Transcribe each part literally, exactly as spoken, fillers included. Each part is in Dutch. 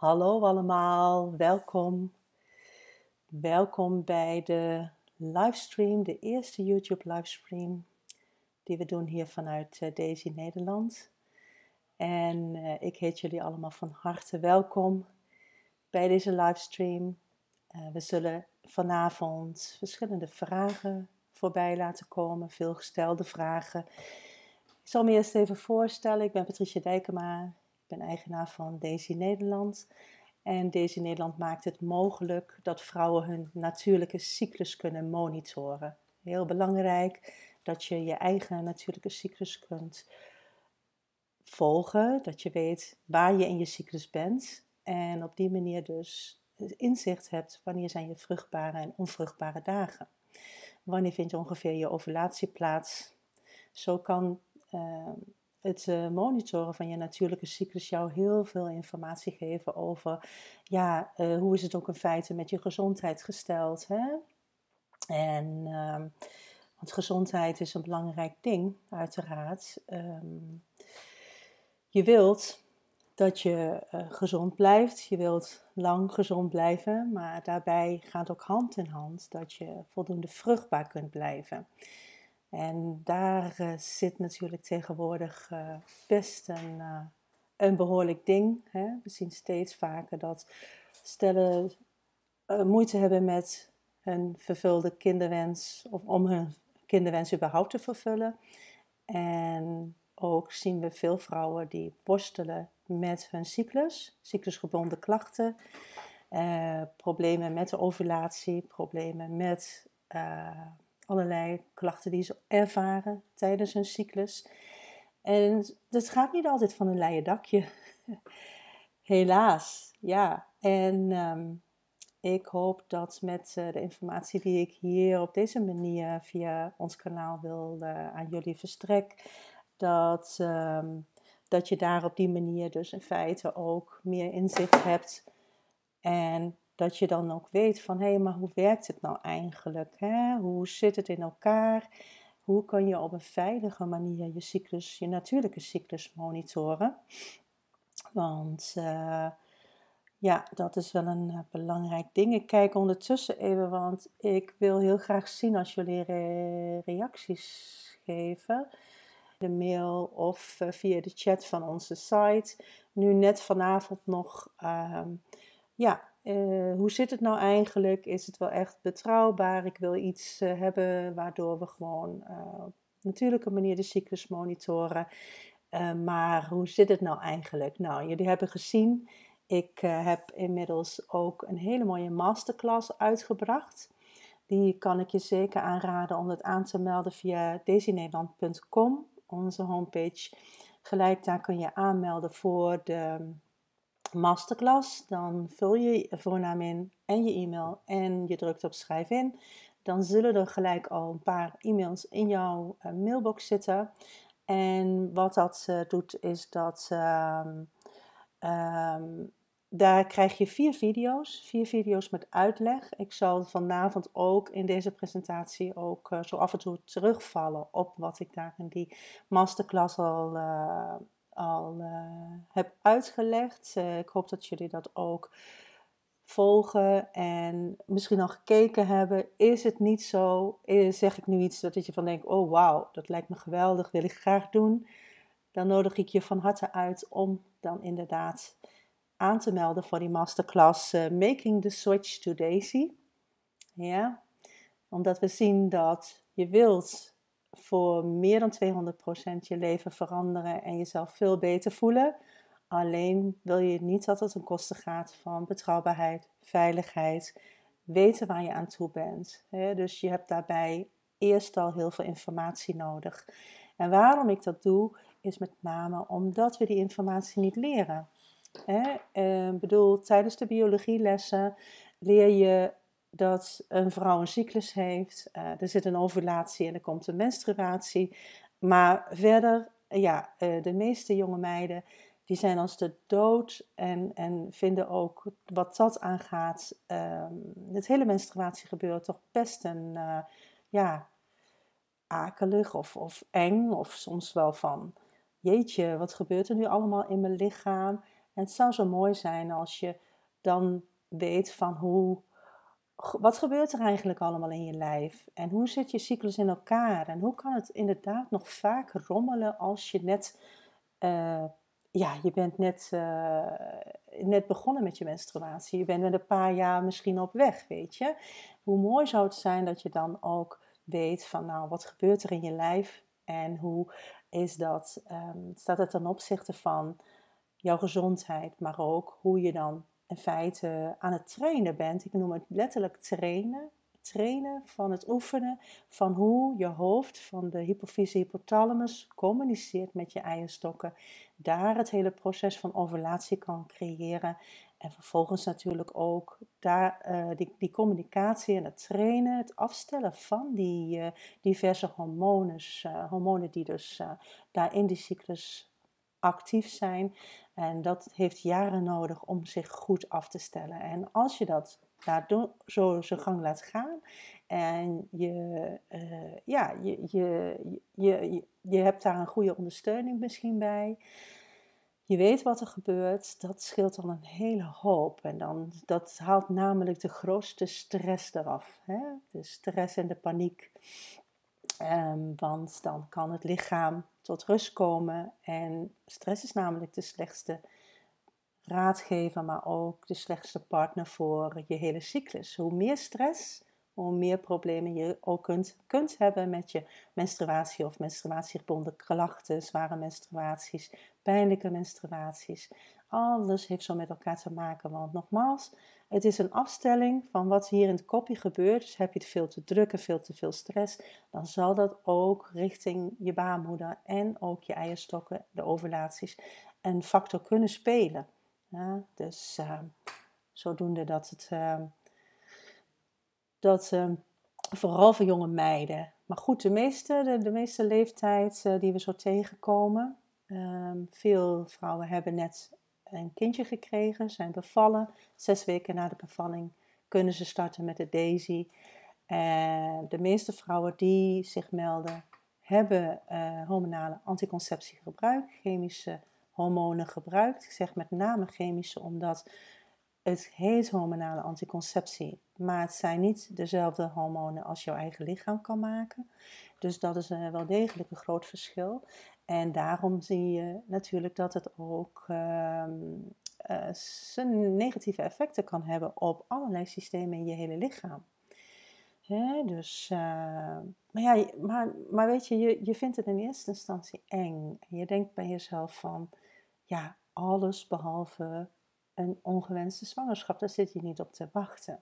Hallo allemaal, welkom. Welkom bij de livestream, de eerste YouTube livestream die we doen hier vanuit uh, Daisy Nederland. En uh, ik heet jullie allemaal van harte welkom bij deze livestream. Uh, we zullen vanavond verschillende vragen voorbij laten komen, veel gestelde vragen. Ik zal me eerst even voorstellen, ik ben Patricia Dijkema, ik ben eigenaar van Daisy Nederland. En Daisy Nederland maakt het mogelijk dat vrouwen hun natuurlijke cyclus kunnen monitoren. Heel belangrijk dat je je eigen natuurlijke cyclus kunt volgen. Dat je weet waar je in je cyclus bent. En op die manier dus inzicht hebt wanneer zijn je vruchtbare en onvruchtbare dagen. Wanneer vindt ongeveer je ovulatie plaats. Zo kan uh, het uh, monitoren van je natuurlijke cyclus jou heel veel informatie geven over, ja, uh, hoe is het ook in feite met je gezondheid gesteld. Hè? En, uh, want gezondheid is een belangrijk ding, uiteraard. Um, je wilt dat je uh, gezond blijft, je wilt lang gezond blijven, maar daarbij gaat ook hand in hand dat je voldoende vruchtbaar kunt blijven. En daar uh, zit natuurlijk tegenwoordig uh, best een, uh, een behoorlijk ding. Hè? We zien steeds vaker dat stellen uh, moeite hebben met hun vervulde kinderwens, of om hun kinderwens überhaupt te vervullen. En ook zien we veel vrouwen die worstelen met hun cyclus, cyclusgebonden klachten, uh, problemen met de ovulatie, problemen met uh, allerlei klachten die ze ervaren tijdens hun cyclus. En het gaat niet altijd van een leien dakje, helaas, ja. En um, ik hoop dat met uh, de informatie die ik hier op deze manier via ons kanaal wil uh, aan jullie verstrek, dat, um, dat je daar op die manier dus in feite ook meer inzicht hebt. En dat je dan ook weet van, hé, hey, maar hoe werkt het nou eigenlijk? Hè? Hoe zit het in elkaar? Hoe kan je op een veilige manier je cyclus, je natuurlijke cyclus monitoren? Want uh, ja, dat is wel een uh, belangrijk ding. Ik kijk ondertussen even, want ik wil heel graag zien als jullie re- reacties geven. De mail of uh, via de chat van onze site. Nu net vanavond nog, uh, ja, uh, hoe zit het nou eigenlijk? Is het wel echt betrouwbaar? Ik wil iets uh, hebben waardoor we gewoon uh, op natuurlijke manier de cyclus monitoren. Uh, maar hoe zit het nou eigenlijk? Nou, jullie hebben gezien, ik uh, heb inmiddels ook een hele mooie masterclass uitgebracht. Die kan ik je zeker aanraden om het aan te melden via daisy nederland punt com, onze homepage. Gelijk daar kun je aanmelden voor de masterclass. Dan vul je je voornaam in en je e-mail en je drukt op schrijf in. Dan zullen er gelijk al een paar e-mails in jouw uh, mailbox zitten. En wat dat uh, doet is dat um, um, daar krijg je vier video's, vier video's met uitleg. Ik zal vanavond ook in deze presentatie ook uh, zo af en toe terugvallen op wat ik daar in die masterclass al, uh, al uh, heb uitgelegd. Uh, ik hoop dat jullie dat ook volgen en misschien al gekeken hebben. Is het niet zo? Zeg ik nu iets dat je van denkt, oh wauw, dat lijkt me geweldig, wil ik graag doen. Dan nodig ik je van harte uit om dan inderdaad aan te melden voor die masterclass uh, Making the Switch to Daisy. Ja, omdat we zien dat je wilt voor meer dan tweehonderd procent je leven veranderen en jezelf veel beter voelen. Alleen wil je niet dat het ten koste gaat van betrouwbaarheid, veiligheid, weten waar je aan toe bent. Dus je hebt daarbij eerst al heel veel informatie nodig. En waarom ik dat doe, is met name omdat we die informatie niet leren. Ik bedoel, tijdens de biologielessen leer je dat een vrouw een cyclus heeft. Uh, er zit een ovulatie en er komt een menstruatie. Maar verder, ja, uh, de meeste jonge meiden die zijn als de dood en, en vinden ook wat dat aangaat, uh, het hele menstruatiegebeuren toch best een, uh, ja, akelig of, of eng. Of soms wel van, jeetje, wat gebeurt er nu allemaal in mijn lichaam? En het zou zo mooi zijn als je dan weet van hoe, wat gebeurt er eigenlijk allemaal in je lijf? En hoe zit je cyclus in elkaar? En hoe kan het inderdaad nog vaak rommelen als je net, uh, ja, je bent net, uh, net begonnen met je menstruatie. Je bent met een paar jaar misschien op weg, weet je. Hoe mooi zou het zijn dat je dan ook weet van, nou, wat gebeurt er in je lijf? En hoe is dat, um, staat het ten opzichte van jouw gezondheid, maar ook hoe je dan in feite aan het trainen bent. Ik noem het letterlijk trainen. Trainen van het oefenen van hoe je hoofd van de hypofyse hypothalamus communiceert met je eierstokken. Daar het hele proces van ovulatie kan creëren. En vervolgens natuurlijk ook daar, uh, die, die communicatie en het trainen, het afstellen van die uh, diverse hormonen, uh, hormonen die dus uh, daar in die cyclus actief zijn. En dat heeft jaren nodig om zich goed af te stellen. En als je dat daardoor zo zijn gang laat gaan en je, uh, ja, je, je, je, je, je hebt daar een goede ondersteuning misschien bij. Je weet wat er gebeurt, dat scheelt dan een hele hoop. En dan, dat haalt namelijk de grootste stress eraf. Hè? De stress en de paniek. Um, want dan kan het lichaam tot rust komen. En stress is namelijk de slechtste raadgever, maar ook de slechtste partner voor je hele cyclus. Hoe meer stress, hoe meer problemen je ook kunt, kunt hebben met je menstruatie of menstruatiegebonden klachten, zware menstruaties, pijnlijke menstruaties. Alles heeft zo met elkaar te maken, want nogmaals, het is een afstelling van wat hier in het kopje gebeurt. Dus heb je het veel te druk en veel te veel stress, dan zal dat ook richting je baarmoeder en ook je eierstokken, de ovulaties, een factor kunnen spelen. Ja, dus uh, zodoende dat het, uh, dat uh, vooral voor jonge meiden, maar goed, de meeste, de, de meeste leeftijd uh, die we zo tegenkomen, uh, veel vrouwen hebben net een kindje gekregen, zijn bevallen, zes weken na de bevalling kunnen ze starten met de Daisy. En de meeste vrouwen die zich melden, hebben uh, hormonale anticonceptie gebruikt, chemische hormonen gebruikt. Ik zeg met name chemische, omdat het heet hormonale anticonceptie, maar het zijn niet dezelfde hormonen als jouw eigen lichaam kan maken. Dus dat is uh, wel degelijk een groot verschil. En daarom zie je natuurlijk dat het ook uh, uh, zijn negatieve effecten kan hebben op allerlei systemen in je hele lichaam. He, dus, uh, maar, ja, maar, maar weet je, je, je vindt het in eerste instantie eng. En je denkt bij jezelf van, ja, alles behalve een ongewenste zwangerschap, daar zit je niet op te wachten.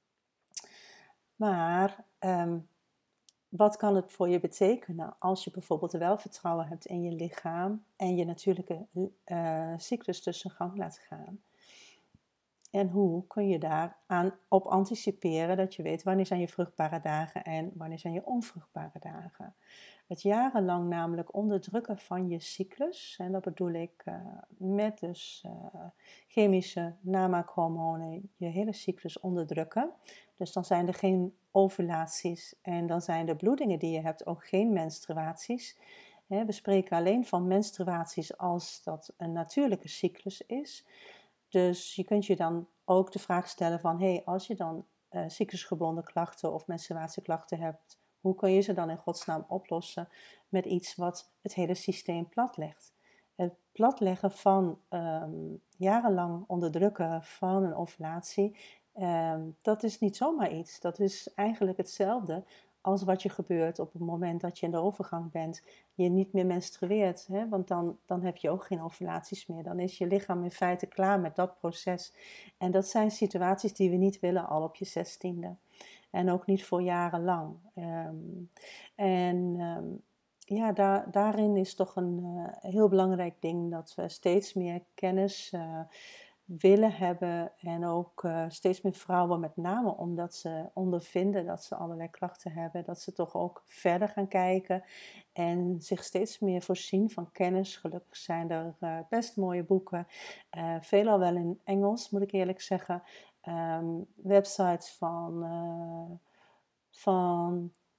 Maar um, wat kan het voor je betekenen als je bijvoorbeeld wel vertrouwen hebt in je lichaam en je natuurlijke uh, cyclus dus zijn gang laat gaan? En hoe kun je daar aan op anticiperen dat je weet wanneer zijn je vruchtbare dagen en wanneer zijn je onvruchtbare dagen. Het jarenlang namelijk onderdrukken van je cyclus, en dat bedoel ik uh, met dus uh, chemische namaakhormonen je hele cyclus onderdrukken. Dus dan zijn er geen ovulaties en dan zijn de bloedingen die je hebt ook geen menstruaties. We spreken alleen van menstruaties als dat een natuurlijke cyclus is. Dus je kunt je dan ook de vraag stellen van, hé, hey, als je dan uh, cyclusgebonden klachten of menstruatieklachten hebt, hoe kun je ze dan in godsnaam oplossen met iets wat het hele systeem platlegt? Het platleggen van um, jarenlang onderdrukken van een ovulatie, um, dat is niet zomaar iets. Dat is eigenlijk hetzelfde als wat je gebeurt op het moment dat je in de overgang bent, je niet meer menstrueert, hè? Want dan, dan heb je ook geen ovulaties meer. Dan is je lichaam in feite klaar met dat proces. En dat zijn situaties die we niet willen al op je zestiende. En ook niet voor jarenlang. Um, en um, ja, daar, daarin is toch een uh, heel belangrijk ding dat we steeds meer kennis uh, willen hebben. En ook uh, steeds meer vrouwen, met name omdat ze ondervinden dat ze allerlei klachten hebben, dat ze toch ook verder gaan kijken en zich steeds meer voorzien van kennis. Gelukkig zijn er uh, best mooie boeken, uh, veelal wel in Engels, moet ik eerlijk zeggen. Um, websites van, uh, van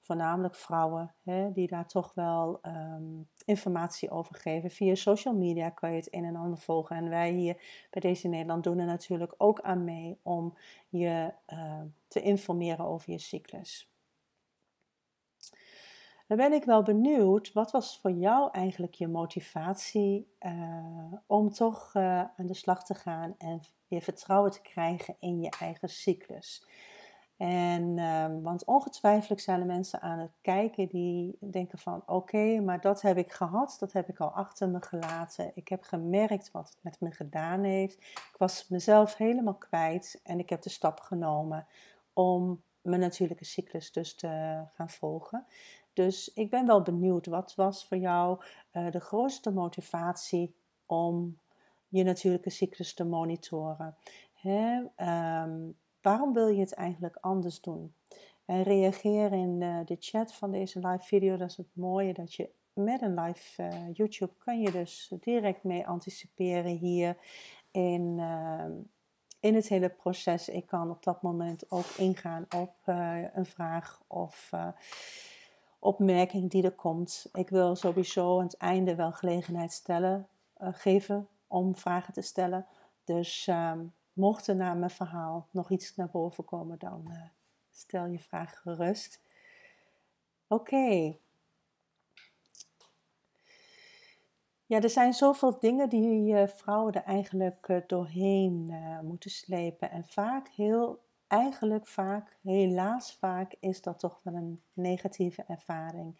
voornamelijk vrouwen, hè, die daar toch wel um, informatie over geven. Via social media kan je het een en ander volgen. En wij hier bij Deze Nederland doen er natuurlijk ook aan mee om je uh, te informeren over je cyclus. Dan ben ik wel benieuwd, wat was voor jou eigenlijk je motivatie uh, om toch uh, aan de slag te gaan en weer vertrouwen te krijgen in je eigen cyclus? En, uh, want ongetwijfeld zijn er mensen aan het kijken die denken van oké, okay, maar dat heb ik gehad, dat heb ik al achter me gelaten. Ik heb gemerkt wat het met me gedaan heeft. Ik was mezelf helemaal kwijt en ik heb de stap genomen om mijn natuurlijke cyclus dus te gaan volgen. Dus ik ben wel benieuwd, wat was voor jou uh, de grootste motivatie om je natuurlijke cyclus te monitoren? Hè? Um, waarom wil je het eigenlijk anders doen? En reageer in uh, de chat van deze live video. Dat is het mooie, dat je met een live uh, YouTube kan je dus direct mee anticiperen hier in, uh, in het hele proces. Ik kan op dat moment ook ingaan op uh, een vraag of uh, opmerking die er komt. Ik wil sowieso aan het einde wel gelegenheid stellen, uh, geven om vragen te stellen. Dus um, mocht er na mijn verhaal nog iets naar boven komen, dan uh, stel je vraag gerust. Oké. Okay. Ja, er zijn zoveel dingen die uh, vrouwen er eigenlijk uh, doorheen uh, moeten slepen. En vaak, heel, eigenlijk vaak, helaas vaak, is dat toch wel een negatieve ervaring.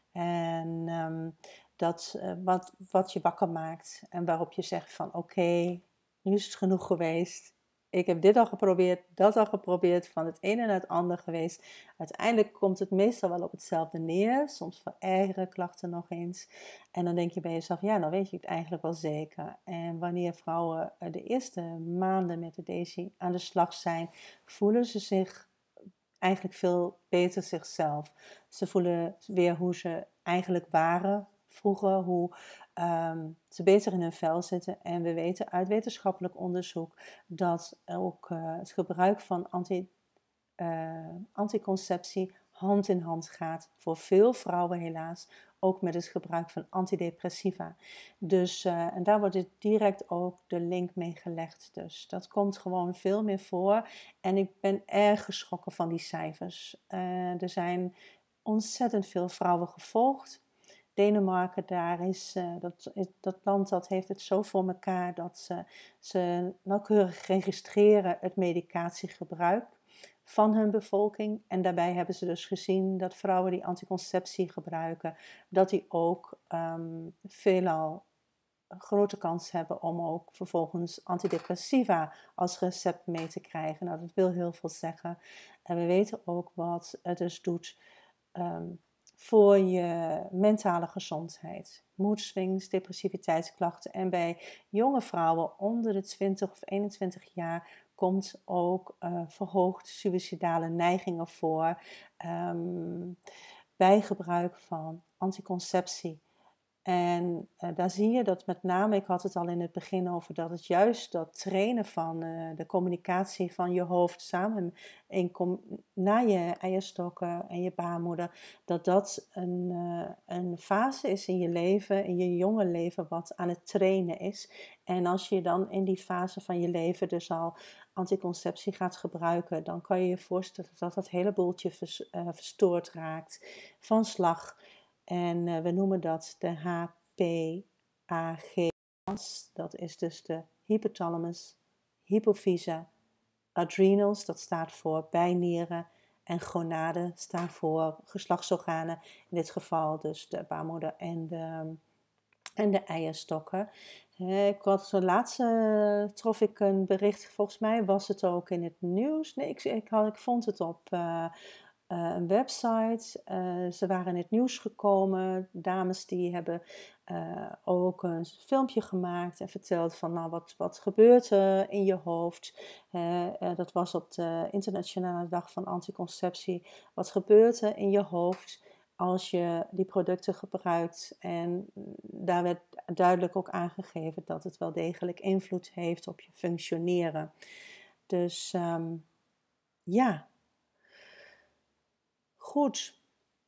En um, dat uh, wat, wat je wakker maakt en waarop je zegt van oké, okay, nu is het genoeg geweest. Ik heb dit al geprobeerd, dat al geprobeerd, van het een en het ander geweest. Uiteindelijk komt het meestal wel op hetzelfde neer. Soms verergeren klachten nog eens. En dan denk je bij jezelf, ja, dan weet je het eigenlijk wel zeker. En wanneer vrouwen de eerste maanden met de Daisy aan de slag zijn, voelen ze zich eigenlijk veel beter zichzelf. Ze voelen weer hoe ze eigenlijk waren vroeger, hoe um, ze beter in hun vel zitten. En we weten uit wetenschappelijk onderzoek dat ook uh, het gebruik van anti, uh, anticonceptie hand in hand gaat. Voor veel vrouwen helaas, ook met het gebruik van antidepressiva. Dus, uh, en daar wordt direct ook de link mee gelegd. Dus dat komt gewoon veel meer voor. En ik ben erg geschrokken van die cijfers. Uh, er zijn ontzettend veel vrouwen gevolgd. Denemarken, daar is, uh, dat, dat land dat heeft het zo voor elkaar dat ze, ze nauwkeurig registreren het medicatiegebruik van hun bevolking. En daarbij hebben ze dus gezien dat vrouwen die anticonceptie gebruiken, dat die ook um, veelal een grote kans hebben om ook vervolgens antidepressiva als recept mee te krijgen. Nou, dat wil heel veel zeggen. En we weten ook wat het dus doet um, voor je mentale gezondheid. Moedswings, depressiviteitsklachten. En bij jonge vrouwen onder de twintig of eenentwintig jaar komt ook uh, verhoogd suïcidale neigingen voor um, bij gebruik van anticonceptie. En uh, daar zie je dat met name, ik had het al in het begin over, dat het juist dat trainen van uh, de communicatie van je hoofd samen in com- naar je eierstokken en je baarmoeder, dat dat een, uh, een fase is in je leven, in je jonge leven, wat aan het trainen is. En als je dan in die fase van je leven dus al anticonceptie gaat gebruiken, dan kan je je voorstellen dat dat hele boeltje vers, uh, verstoord raakt van slag. En uh, we noemen dat de H P A G. Dat is dus de hypothalamus, hypofyse, adrenals, dat staat voor bijnieren, en gonaden staan voor geslachtsorganen. In dit geval dus de baarmoeder en de, en de eierstokken. Ik had, laatste trof ik een bericht, volgens mij was het ook in het nieuws. Nee, ik, ik, had, ik vond het op... Uh, Uh, een website. Uh, ze waren in het nieuws gekomen. Dames die hebben uh, ook een filmpje gemaakt en verteld van nou, wat, wat gebeurt er in je hoofd. Uh, uh, dat was op de Internationale Dag van Anticonceptie. Wat gebeurt er in je hoofd als je die producten gebruikt? En daar werd duidelijk ook aangegeven dat het wel degelijk invloed heeft op je functioneren. Dus um, ja... Goed,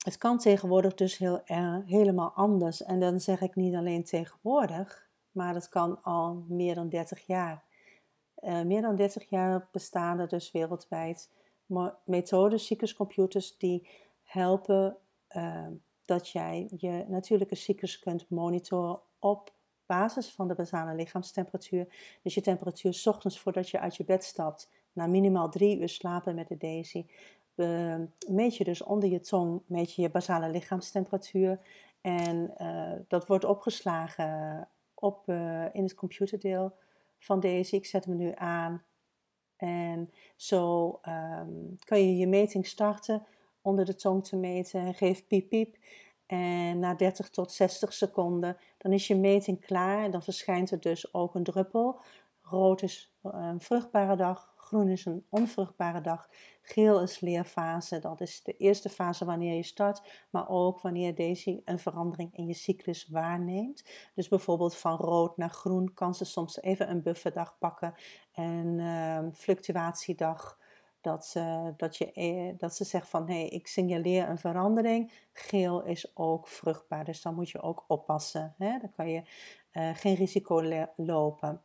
het kan tegenwoordig dus heel, uh, helemaal anders. En dan zeg ik niet alleen tegenwoordig, maar dat kan al meer dan dertig jaar. Uh, meer dan dertig jaar bestaan er dus wereldwijd methodes, cycluscomputers, die helpen uh, dat jij je natuurlijke cyclus kunt monitoren op basis van de basale lichaamstemperatuur. Dus je temperatuur 's ochtends voordat je uit je bed stapt, na minimaal drie uur slapen met de Daisy, uh, meet je dus onder je tong meet je, je basale lichaamstemperatuur. En uh, dat wordt opgeslagen op, uh, in het computerdeel van Daisy. Ik zet hem nu aan. En zo um, kan je je meting starten onder de tong te meten. Geef piep piep. En na dertig tot zestig seconden, dan is je meting klaar. En dan verschijnt er dus ook een druppel. Rood is een vruchtbare dag. Groen is een onvruchtbare dag. Geel is leerfase. Dat is de eerste fase wanneer je start. Maar ook wanneer Daisy een verandering in je cyclus waarneemt. Dus bijvoorbeeld van rood naar groen kan ze soms even een bufferdag pakken. En uh, fluctuatiedag. Dat, uh, dat, je, eh, dat ze zegt van, hé, hey, ik signaleer een verandering. Geel is ook vruchtbaar, dus dan moet je ook oppassen. Hè? Dan kan je uh, geen risico le- lopen.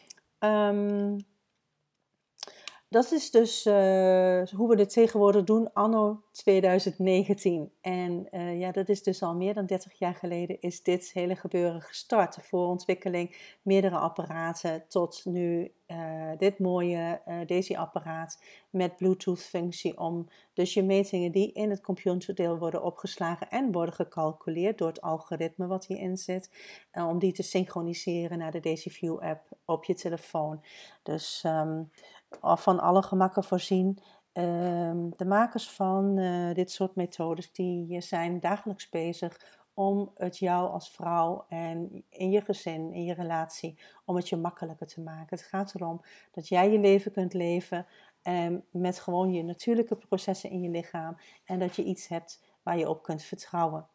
Um, dat is dus uh, hoe we dit tegenwoordig doen anno twintig negentien. En uh, ja, dat is dus al meer dan dertig jaar geleden is dit hele gebeuren gestart. De voorontwikkeling, meerdere apparaten tot nu uh, dit mooie uh, Daisy-apparaat met Bluetooth-functie om dus je metingen die in het computerdeel worden opgeslagen en worden gecalculeerd door het algoritme wat hierin zit, uh, om die te synchroniseren naar de Daisy View-app op je telefoon. Dus Um, van alle gemakken voorzien. Um, de makers van uh, dit soort methodes die zijn dagelijks bezig om het jou als vrouw en in je gezin, in je relatie, om het je makkelijker te maken. Het gaat erom dat jij je leven kunt leven um, met gewoon je natuurlijke processen in je lichaam en dat je iets hebt waar je op kunt vertrouwen.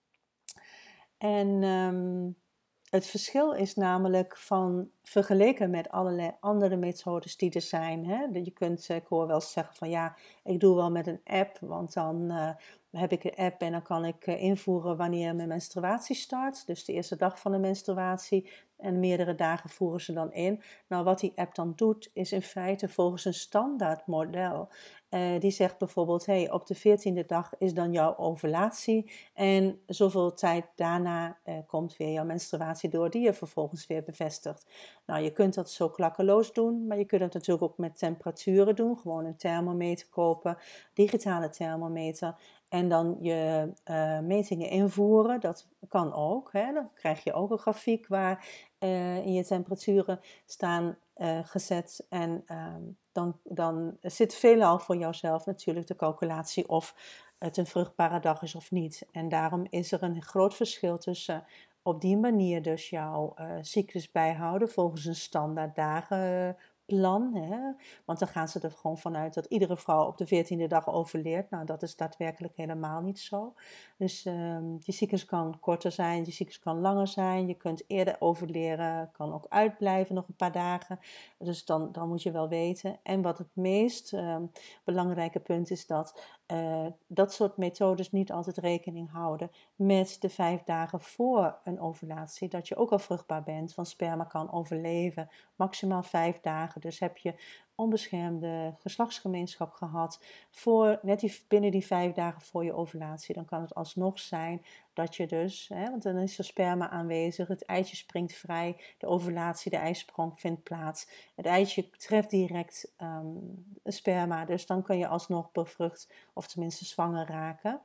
En um, het verschil is namelijk van vergeleken met allerlei andere methodes die er zijn. Hè? Je kunt, ik hoor wel zeggen van ja, ik doe wel met een app, want dan uh, heb ik een app en dan kan ik uh, invoeren wanneer mijn menstruatie start. Dus de eerste dag van de menstruatie en meerdere dagen voeren ze dan in. Nou, wat die app dan doet, is in feite volgens een standaard model. Uh, die zegt bijvoorbeeld, hey, op de veertiende dag is dan jouw ovulatie en zoveel tijd daarna uh, komt weer jouw menstruatie door, die je vervolgens weer bevestigt. Nou, je kunt dat zo klakkeloos doen, maar je kunt het natuurlijk ook met temperaturen doen. Gewoon een thermometer kopen, digitale thermometer. En dan je uh, metingen invoeren, dat kan ook. Hè? Dan krijg je ook een grafiek waar uh, in je temperaturen staan uh, gezet. En uh, dan, dan zit veelal voor jouzelf natuurlijk de calculatie of het een vruchtbare dag is of niet. En daarom is er een groot verschil tussen op die manier dus jouw uh, cyclus bijhouden volgens een standaard dagenplan. Hè? Want dan gaan ze er gewoon vanuit dat iedere vrouw op de veertiende dag overleert. Nou, dat is daadwerkelijk helemaal niet zo. Dus um, die cyclus kan korter zijn, die cyclus kan langer zijn. Je kunt eerder overleren, kan ook uitblijven nog een paar dagen. Dus dan, dan moet je wel weten. En wat het meest um, belangrijke punt is dat uh, dat soort methodes niet altijd rekening houden met de vijf dagen voor een ovulatie, dat je ook al vruchtbaar bent, want sperma kan overleven, maximaal vijf dagen. Dus heb je onbeschermde geslachtsgemeenschap gehad voor, net die, binnen die vijf dagen voor je ovulatie, dan kan het alsnog zijn dat je dus, hè, want dan is er sperma aanwezig, het eitje springt vrij, de ovulatie, de ijsprong vindt plaats. Het eitje treft direct um, sperma, dus dan kun je alsnog bevrucht of tenminste zwanger raken.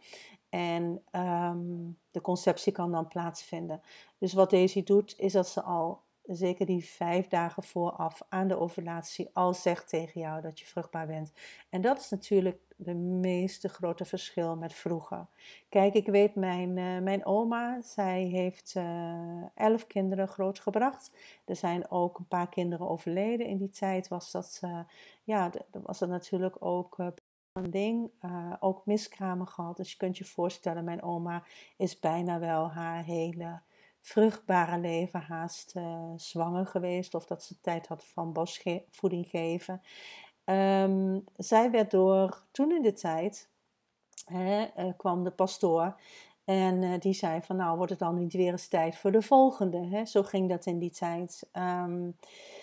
En um, de conceptie kan dan plaatsvinden. Dus wat Daisy doet, is dat ze al zeker die vijf dagen vooraf aan de ovulatie al zegt tegen jou dat je vruchtbaar bent. En dat is natuurlijk de meeste grote verschil met vroeger. Kijk, ik weet mijn, uh, mijn oma, zij heeft uh, elf kinderen grootgebracht. Er zijn ook een paar kinderen overleden. In die tijd was dat, uh, ja, dat was dat natuurlijk ook Uh, een ding, uh, ook miskramen gehad. Dus je kunt je voorstellen, mijn oma is bijna wel haar hele vruchtbare leven haast uh, zwanger geweest. Of dat ze tijd had van borstvoeding geven. Um, zij werd door, toen in de tijd, hè, uh, kwam de pastoor. En uh, die zei van, nou, wordt het dan niet weer eens tijd voor de volgende? Hè? Zo ging dat in die tijd. Um,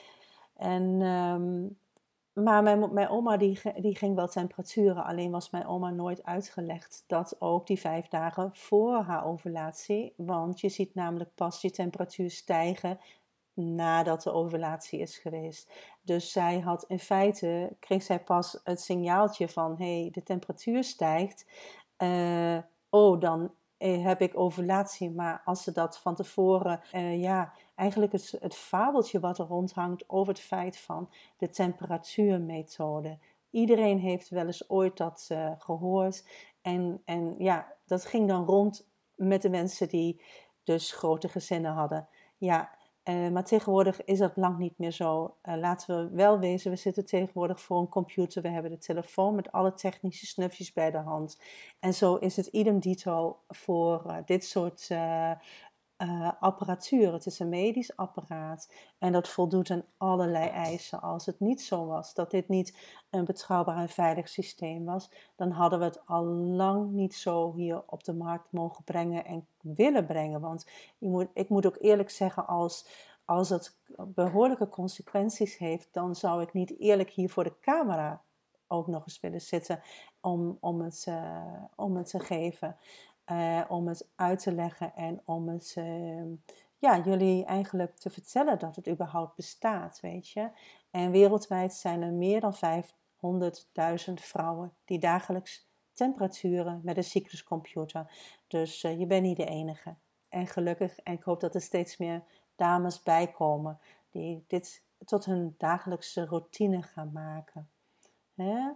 en... Um, Maar mijn, mijn oma die, die ging wel temperaturen, alleen was mijn oma nooit uitgelegd dat ook die vijf dagen voor haar ovulatie, want je ziet namelijk pas je temperatuur stijgen nadat de ovulatie is geweest. Dus zij had in feite, kreeg zij pas het signaaltje van, hé, hey, de temperatuur stijgt. Uh, oh, dan eh, heb ik ovulatie. Maar als ze dat van tevoren, uh, ja, eigenlijk het, het fabeltje wat er rondhangt over het feit van de temperatuurmethode. Iedereen heeft wel eens ooit dat uh, gehoord. En, en ja, dat ging dan rond met de mensen die dus grote gezinnen hadden. Ja, uh, maar tegenwoordig is dat lang niet meer zo. Uh, laten we wel wezen, we zitten tegenwoordig voor een computer. We hebben de telefoon met alle technische snufjes bij de hand. En zo is het idem dito voor uh, dit soort uh, uh, apparatuur. Het is een medisch apparaat en dat voldoet aan allerlei eisen. Als het niet zo was, dat dit niet een betrouwbaar en veilig systeem was, dan hadden we het al lang niet zo hier op de markt mogen brengen en willen brengen. Want je moet, ik moet ook eerlijk zeggen, als, als het behoorlijke consequenties heeft, dan zou ik niet eerlijk hier voor de camera ook nog eens willen zitten om, om, het, uh, om het te geven. Uh, om het uit te leggen en om het, uh, ja, jullie eigenlijk te vertellen dat het überhaupt bestaat, weet je. En wereldwijd zijn er meer dan vijfhonderdduizend vrouwen die dagelijks temperaturen met een cycluscomputer. Dus uh, je bent niet de enige. En gelukkig, en ik hoop dat er steeds meer dames bijkomen die dit tot hun dagelijkse routine gaan maken. Hè?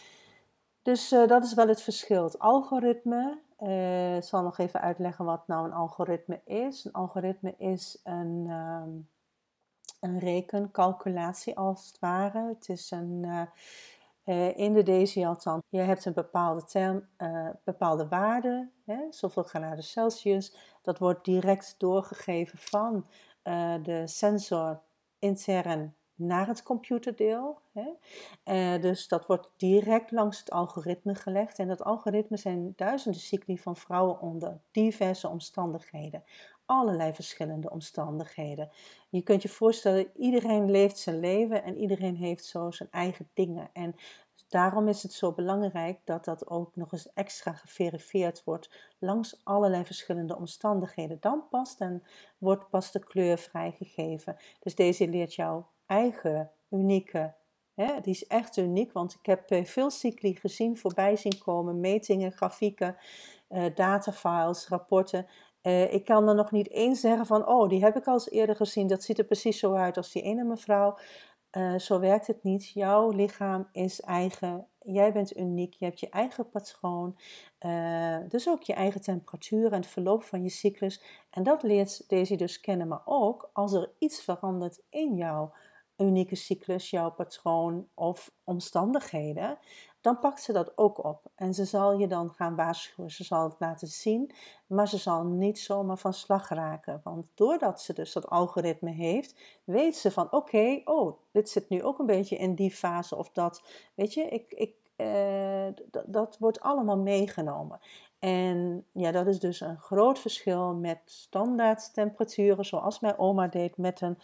Dus uh, dat is wel het verschil. Het algoritme, uh, ik zal nog even uitleggen wat nou een algoritme is. Een algoritme is een, um, een rekencalculatie als het ware. Het is een, uh, uh, in de DAISY althans, je hebt een bepaalde, term, uh, bepaalde waarde, hè, zoveel graden Celsius. Dat wordt direct doorgegeven van uh, de sensor intern naar het computerdeel. Hè. Uh, dus dat wordt direct langs het algoritme gelegd. En dat algoritme zijn duizenden cycli van vrouwen onder diverse omstandigheden. Allerlei verschillende omstandigheden. Je kunt je voorstellen, iedereen leeft zijn leven en iedereen heeft zo zijn eigen dingen. En daarom is het zo belangrijk dat dat ook nog eens extra geverifieerd wordt langs allerlei verschillende omstandigheden. Dan pas dan wordt pas de kleur vrijgegeven. Dus deze leert jouw eigen unieke, hè, die is echt uniek, want ik heb veel cycli gezien, voorbij zien komen, metingen, grafieken, uh, datafiles, rapporten. Uh, ik kan er nog niet eens zeggen van, oh, die heb ik al eens eerder gezien, dat ziet er precies zo uit als die ene mevrouw. Uh, zo werkt het niet. Jouw lichaam is eigen. Jij bent uniek. Je hebt je eigen patroon. Uh, dus ook je eigen temperatuur en het verloop van je cyclus. En dat leert Daisy dus kennen. Maar ook als er iets verandert in jouw unieke cyclus, jouw patroon of omstandigheden, dan pakt ze dat ook op. En ze zal je dan gaan waarschuwen. Ze zal het laten zien, maar ze zal niet zomaar van slag raken. Want doordat ze dus dat algoritme heeft, weet ze van oké, okay, oh, dit zit nu ook een beetje in die fase of dat. Weet je, ik, ik, uh, d- dat wordt allemaal meegenomen. En ja, dat is dus een groot verschil met standaard temperaturen, zoals mijn oma deed met een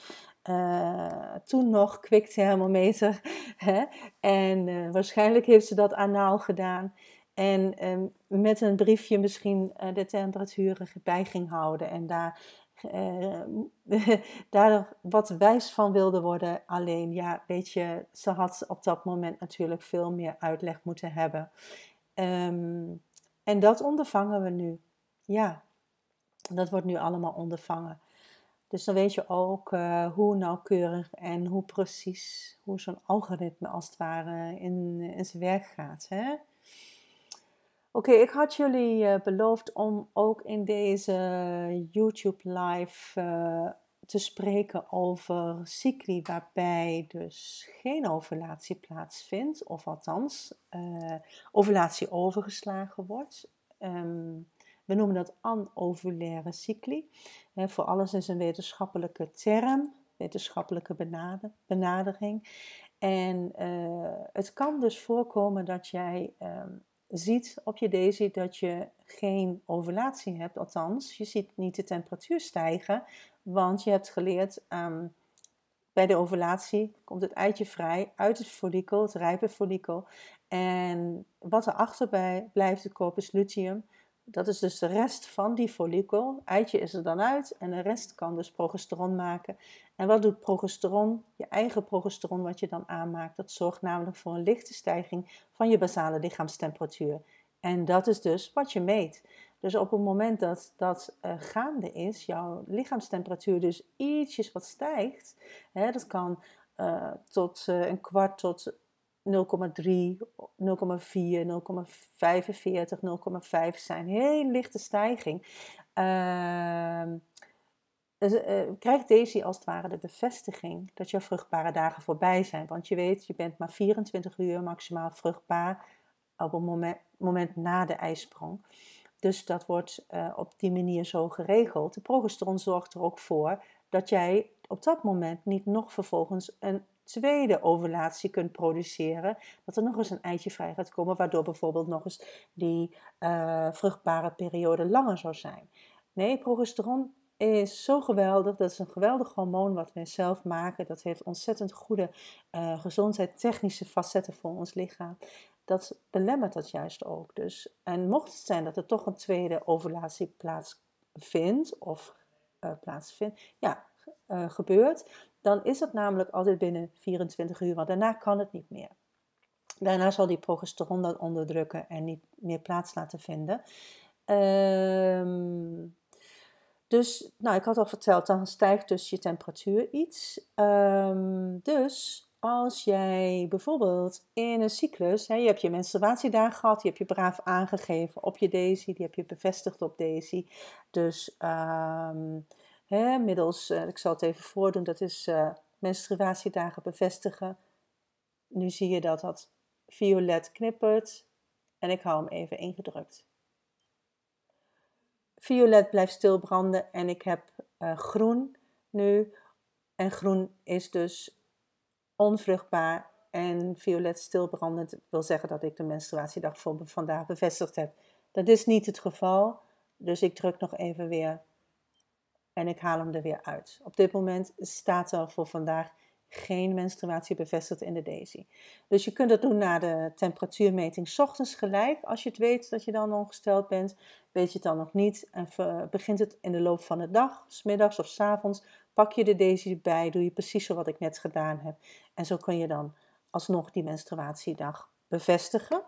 uh, toen nog kwikthermometer. Hè? En uh, waarschijnlijk heeft ze dat anaal gedaan. En um, met een briefje misschien uh, de temperaturen bij ging houden. En daar, uh, daar wat wijs van wilde worden. Alleen, ja, weet je, ze had op dat moment natuurlijk veel meer uitleg moeten hebben. Um, en dat ondervangen we nu. Ja, dat wordt nu allemaal ondervangen. Dus dan weet je ook uh, hoe nauwkeurig en hoe precies, hoe zo'n algoritme als het ware in, in zijn werk gaat. Hè? Oké, okay, ik had jullie uh, beloofd om ook in deze YouTube live uh, te spreken over cycli waarbij dus geen ovulatie plaatsvindt, of althans uh, ovulatie overgeslagen wordt. Um, we noemen dat anovulaire cycli. He, voor alles is een wetenschappelijke term, wetenschappelijke benader, benadering. En uh, het kan dus voorkomen dat jij um, ziet op je Daisy dat je geen ovulatie hebt, althans, je ziet niet de temperatuur stijgen, want je hebt geleerd, um, bij de ovulatie komt het eitje vrij uit het follikel, het rijpe follikel. En wat er achterbij blijft, de corpus luteum, dat is dus de rest van die follikel. Eitje is er dan uit en de rest kan dus progesteron maken. En wat doet progesteron? Je eigen progesteron wat je dan aanmaakt, dat zorgt namelijk voor een lichte stijging van je basale lichaamstemperatuur. En dat is dus wat je meet. Dus op het moment dat dat uh, gaande is, jouw lichaamstemperatuur dus ietsjes wat stijgt, hè, dat kan uh, tot uh, een kwart tot nul komma drie, nul komma vier, nul komma vijfenveertig, nul komma vijf zijn. Heel lichte stijging. Uh, dus, uh, krijgt Daisy als het ware de bevestiging dat jouw vruchtbare dagen voorbij zijn. Want je weet, je bent maar vierentwintig uur maximaal vruchtbaar op het moment, moment na de ijsprong. Dus dat wordt uh, op die manier zo geregeld. De progesteron zorgt er ook voor dat jij op dat moment niet nog vervolgens een tweede ovulatie kunt produceren. Dat er nog eens een eitje vrij gaat komen, waardoor bijvoorbeeld nog eens die uh, vruchtbare periode langer zou zijn. Nee, progesteron is zo geweldig. Dat is een geweldig hormoon wat wij zelf maken. Dat heeft ontzettend goede uh, gezondheidstechnische facetten voor ons lichaam. Dat belemmert dat juist ook. Dus, en mocht het zijn dat er toch een tweede ovulatie plaatsvindt, of uh, plaatsvindt, ja, uh, gebeurt, dan is het namelijk altijd binnen vierentwintig uur, want daarna kan het niet meer. Daarna zal die progesteron dat onderdrukken en niet meer plaats laten vinden. Um, dus, nou, ik had al verteld, dan stijgt dus je temperatuur iets. Um, dus als jij bijvoorbeeld in een cyclus, hè, je hebt je menstruatiedagen gehad, die heb je braaf aangegeven op je Daisy, die heb je bevestigd op Daisy. Dus um, hè, middels, uh, ik zal het even voordoen, dat is uh, menstruatiedagen bevestigen. Nu zie je dat dat violet knippert en ik hou hem even ingedrukt. Violet blijft stil branden en ik heb uh, groen nu. En groen is dus onvruchtbaar en violet stilbrandend wil zeggen dat ik de menstruatiedag voor vandaag bevestigd heb. Dat is niet het geval, dus ik druk nog even weer en ik haal hem er weer uit. Op dit moment staat er voor vandaag geen menstruatie bevestigd in de Daisy. Dus je kunt dat doen na de temperatuurmeting 's ochtends gelijk. Als je het weet dat je dan ongesteld bent, weet je het dan nog niet. En begint het in de loop van de dag, 's middags of 's avonds, pak je de Daisy erbij, doe je precies zo wat ik net gedaan heb. En zo kun je dan alsnog die menstruatiedag bevestigen.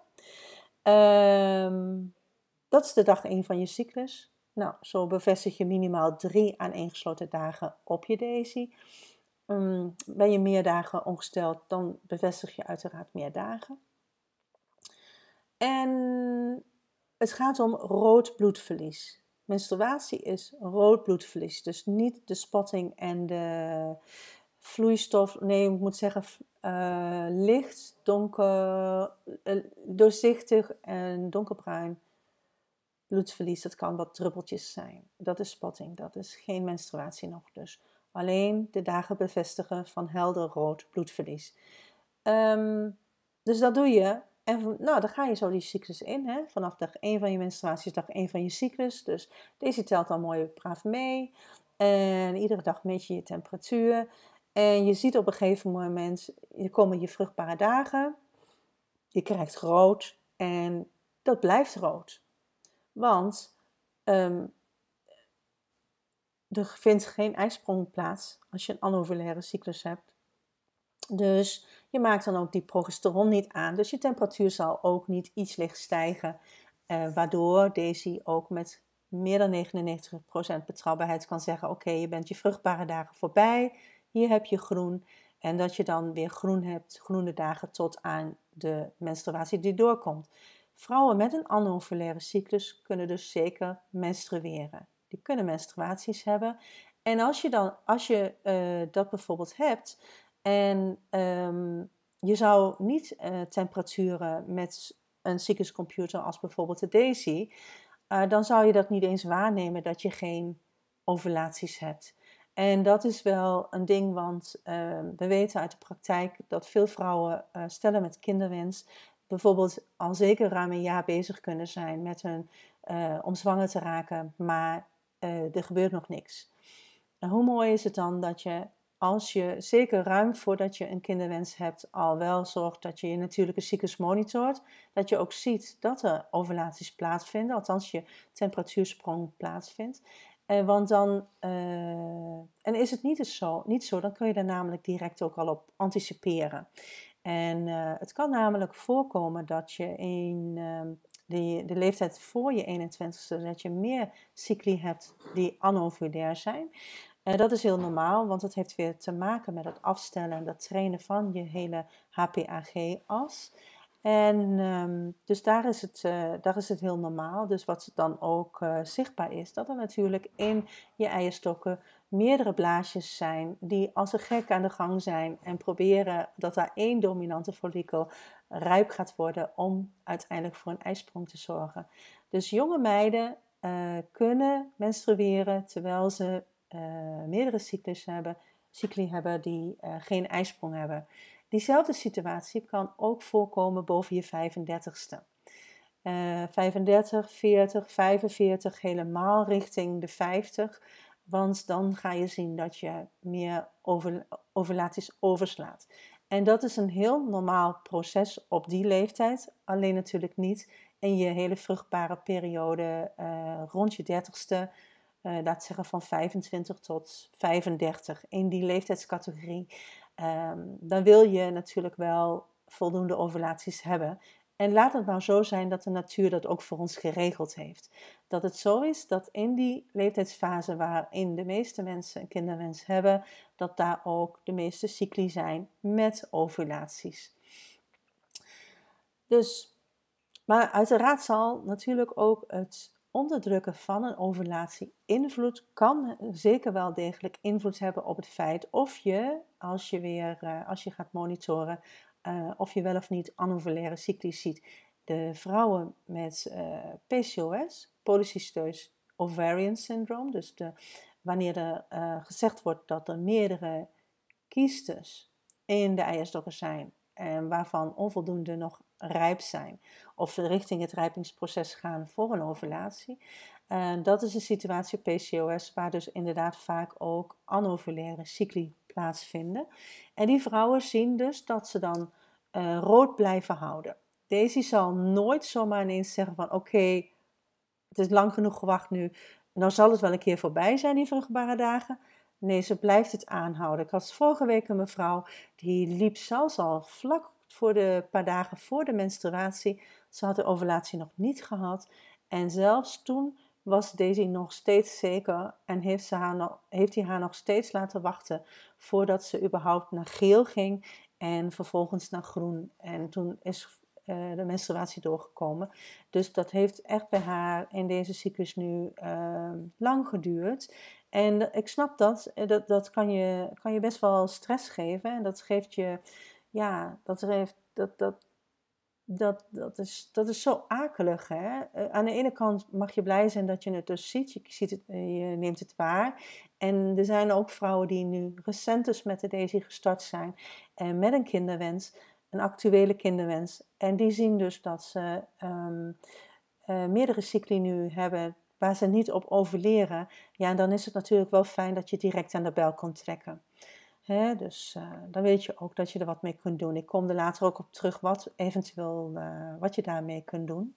Um, dat is de dag één van je cyclus. Nou, zo bevestig je minimaal drie aaneengesloten dagen op je Daisy. Um, ben je meer dagen ongesteld, dan bevestig je uiteraard meer dagen. En het gaat om rood bloedverlies. Menstruatie is rood bloedverlies. Dus niet de spotting en de vloeistof. Nee, ik moet zeggen uh, licht, donker, uh, doorzichtig en donkerbruin bloedverlies. Dat kan wat druppeltjes zijn. Dat is spotting. Dat is geen menstruatie nog dus. Alleen de dagen bevestigen van helder rood bloedverlies. Um, dus dat doe je. En nou, dan ga je zo die cyclus in. Hè? Vanaf dag één van je menstruatie is dag één van je cyclus. Dus deze telt dan mooi braaf mee. En iedere dag meet je je temperatuur. En je ziet op een gegeven moment, er komen je vruchtbare dagen. Je krijgt rood. En dat blijft rood. Want um, er vindt geen ijsprong plaats als je een anovulaire cyclus hebt. Dus je maakt dan ook die progesteron niet aan. Dus je temperatuur zal ook niet iets licht stijgen. Uh, waardoor Daisy ook met meer dan negenennegentig procent betrouwbaarheid kan zeggen: oké, okay, je bent je vruchtbare dagen voorbij. Hier heb je groen. En dat je dan weer groen hebt, groene dagen tot aan de menstruatie die doorkomt. Vrouwen met een anovulaire cyclus kunnen dus zeker menstrueren. Die kunnen menstruaties hebben. En als je, dan, als je uh, dat bijvoorbeeld hebt en um, je zou niet uh, temperaturen met een cycluscomputer als bijvoorbeeld de Daisy, uh, dan zou je dat niet eens waarnemen dat je geen ovulaties hebt. En dat is wel een ding, want uh, we weten uit de praktijk dat veel vrouwen uh, stellen met kinderwens bijvoorbeeld al zeker ruim een jaar bezig kunnen zijn met hun, uh, om zwanger te raken, maar uh, er gebeurt nog niks. En hoe mooi is het dan dat je, als je zeker ruim voordat je een kinderwens hebt, al wel zorgt dat je je natuurlijke cyclus monitort, dat je ook ziet dat er ovulaties plaatsvinden, althans je temperatuursprong plaatsvindt. Uh, want dan, uh, en is het niet, dus zo, niet zo, dan kun je daar namelijk direct ook al op anticiperen. En uh, het kan namelijk voorkomen dat je in uh, de, de leeftijd voor je eenentwintigste, dat je meer cycli hebt die anovulair zijn. Uh, dat is heel normaal, want het heeft weer te maken met het afstellen en dat trainen van je hele H P A G-as. En um, dus daar is, het, uh, daar is het heel normaal. Dus wat dan ook uh, zichtbaar is, dat er natuurlijk in je eierstokken meerdere blaasjes zijn die als een gek aan de gang zijn en proberen dat daar één dominante follikel rijp gaat worden om uiteindelijk voor een ijsprong te zorgen. Dus jonge meiden uh, kunnen menstrueren terwijl ze uh, meerdere cyclus hebben, cycli hebben die uh, geen ijsprong hebben. Diezelfde situatie kan ook voorkomen boven je vijfendertigste. Uh, vijfendertig, veertig, vijfenveertig, helemaal richting de vijftig. Want dan ga je zien dat je meer ovulaties overslaat. En dat is een heel normaal proces op die leeftijd. Alleen natuurlijk niet in je hele vruchtbare periode uh, rond je dertigste. Uh, laat zeggen van vijfentwintig tot vijfendertig. In die leeftijdscategorie. Um, dan wil je natuurlijk wel voldoende ovulaties hebben. En laat het nou zo zijn dat de natuur dat ook voor ons geregeld heeft. Dat het zo is dat in die leeftijdsfase waarin de meeste mensen een kinderwens hebben, dat daar ook de meeste cycli zijn met ovulaties. Dus, maar uiteraard zal natuurlijk ook het onderdrukken van een ovulatie invloed, kan zeker wel degelijk invloed hebben op het feit of je, als je weer, uh, als je gaat monitoren, uh, of je wel of niet anovulaire cycli ziet. De vrouwen met uh, P C O S, polycysteus ovarian syndroom, dus de, wanneer er uh, gezegd wordt dat er meerdere kiestes in de eierstokken zijn en waarvan onvoldoende nog rijp zijn of richting het rijpingsproces gaan voor een ovulatie. Uh, dat is een situatie P C O S waar dus inderdaad vaak ook anovulaire cycli plaatsvinden. En die vrouwen zien dus dat ze dan uh, rood blijven houden. Deze zal nooit zomaar ineens zeggen van oké, okay, het is lang genoeg gewacht nu, nou zal het wel een keer voorbij zijn die vruchtbare dagen. Nee, ze blijft het aanhouden. Ik had vorige week een mevrouw, die liep zelfs al vlak voor de paar dagen voor de menstruatie. Ze had de ovulatie nog niet gehad. En zelfs toen was Daisy nog steeds zeker en heeft, ze haar nog, heeft hij haar nog steeds laten wachten voordat ze überhaupt naar geel ging en vervolgens naar groen. En toen is uh, de menstruatie doorgekomen. Dus dat heeft echt bij haar in deze cyclus nu uh, lang geduurd. En ik snap dat, dat, dat kan, je, kan je best wel stress geven. En dat geeft je, ja, dat, heeft, dat, dat, dat, dat, is, dat is zo akelig. Hè? Uh, aan de ene kant mag je blij zijn dat je het dus ziet. Je, ziet het, je neemt het waar. En er zijn ook vrouwen die nu recent dus met de Daisy gestart zijn. En met een kinderwens, een actuele kinderwens. En die zien dus dat ze um, uh, meerdere cycli nu hebben waar ze niet op ovuleren, ja, dan is het natuurlijk wel fijn dat je direct aan de bel kunt trekken. He, dus uh, dan weet je ook dat je er wat mee kunt doen. Ik kom er later ook op terug wat eventueel uh, wat je daarmee kunt doen.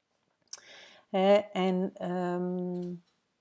He, en um,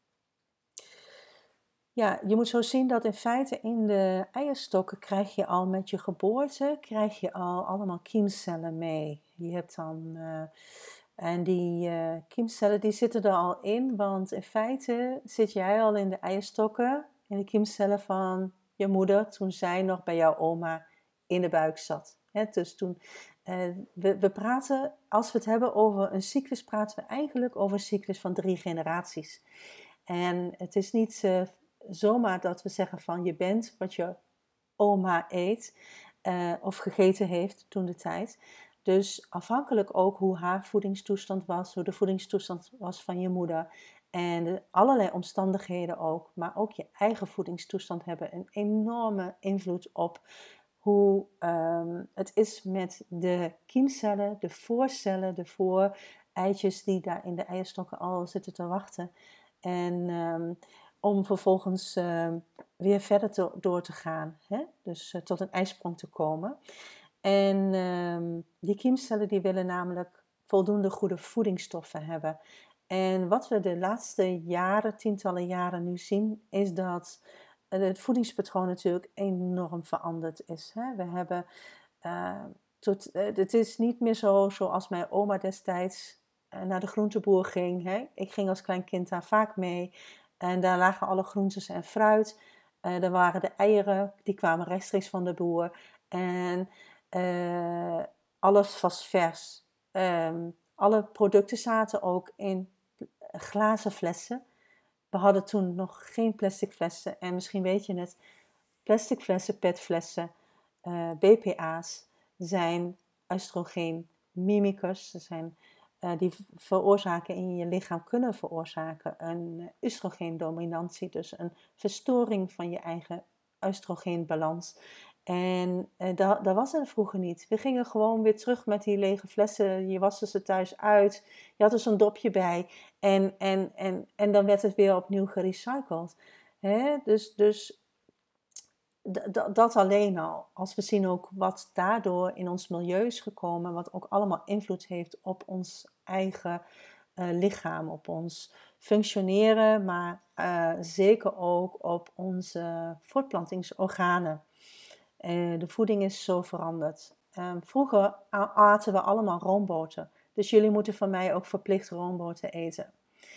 ja, je moet zo zien dat in feite in de eierstokken krijg je al met je geboorte, krijg je al allemaal kiemcellen mee. Je hebt dan... Uh, En die uh, kiemcellen die zitten er al in, want in feite zit jij al in de eierstokken, in de kiemcellen van je moeder, toen zij nog bij jouw oma in de buik zat. He, dus toen, uh, we, we praten, als we het hebben over een cyclus, praten we eigenlijk over een cyclus van drie generaties. En het is niet uh, zomaar dat we zeggen van je bent wat je oma eet uh, of gegeten heeft toen de tijd. Dus afhankelijk ook hoe haar voedingstoestand was, hoe de voedingstoestand was van je moeder. En de, allerlei omstandigheden ook, maar ook je eigen voedingstoestand hebben een enorme invloed op hoe um, het is met de kiemcellen, de voorcellen, de voor-eitjes die daar in de eierstokken al zitten te wachten. En um, om vervolgens uh, weer verder te, door te gaan, hè? Dus uh, tot een ijsprong te komen. En um, die kiemcellen die willen namelijk voldoende goede voedingsstoffen hebben. En wat we de laatste jaren, tientallen jaren nu zien, is dat het voedingspatroon natuurlijk enorm veranderd is. Hè? We hebben, uh, tot, uh, het is niet meer zo zoals mijn oma destijds uh, naar de groenteboer ging. Hè? Ik ging als klein kind daar vaak mee. En daar lagen alle groentes en fruit. Uh, er waren de eieren, die kwamen rechtstreeks van de boer. En uh, alles was vers. Um, alle producten zaten ook in glazen flessen. We hadden toen nog geen plastic flessen. En misschien weet je het, plastic flessen, petflessen, uh, B P A's zijn oestrogeen mimicus. Ze zijn, uh, die veroorzaken in je lichaam, kunnen veroorzaken een oestrogeendominantie. Dus een verstoring van je eigen oestrogeenbalans. En uh, dat, dat was er vroeger niet. We gingen gewoon weer terug met die lege flessen. Je waste ze thuis uit. Je had er zo'n dopje bij. En, en, en, en dan werd het weer opnieuw gerecycled. Hè? Dus, dus d- d- dat alleen al. Als we zien ook wat daardoor in ons milieu is gekomen. Wat ook allemaal invloed heeft op ons eigen uh, lichaam. Op ons functioneren. Maar uh, zeker ook op onze voortplantingsorganen. Uh, de voeding is zo veranderd. Uh, vroeger aten we allemaal roomboten. Dus jullie moeten van mij ook verplicht roomboten eten.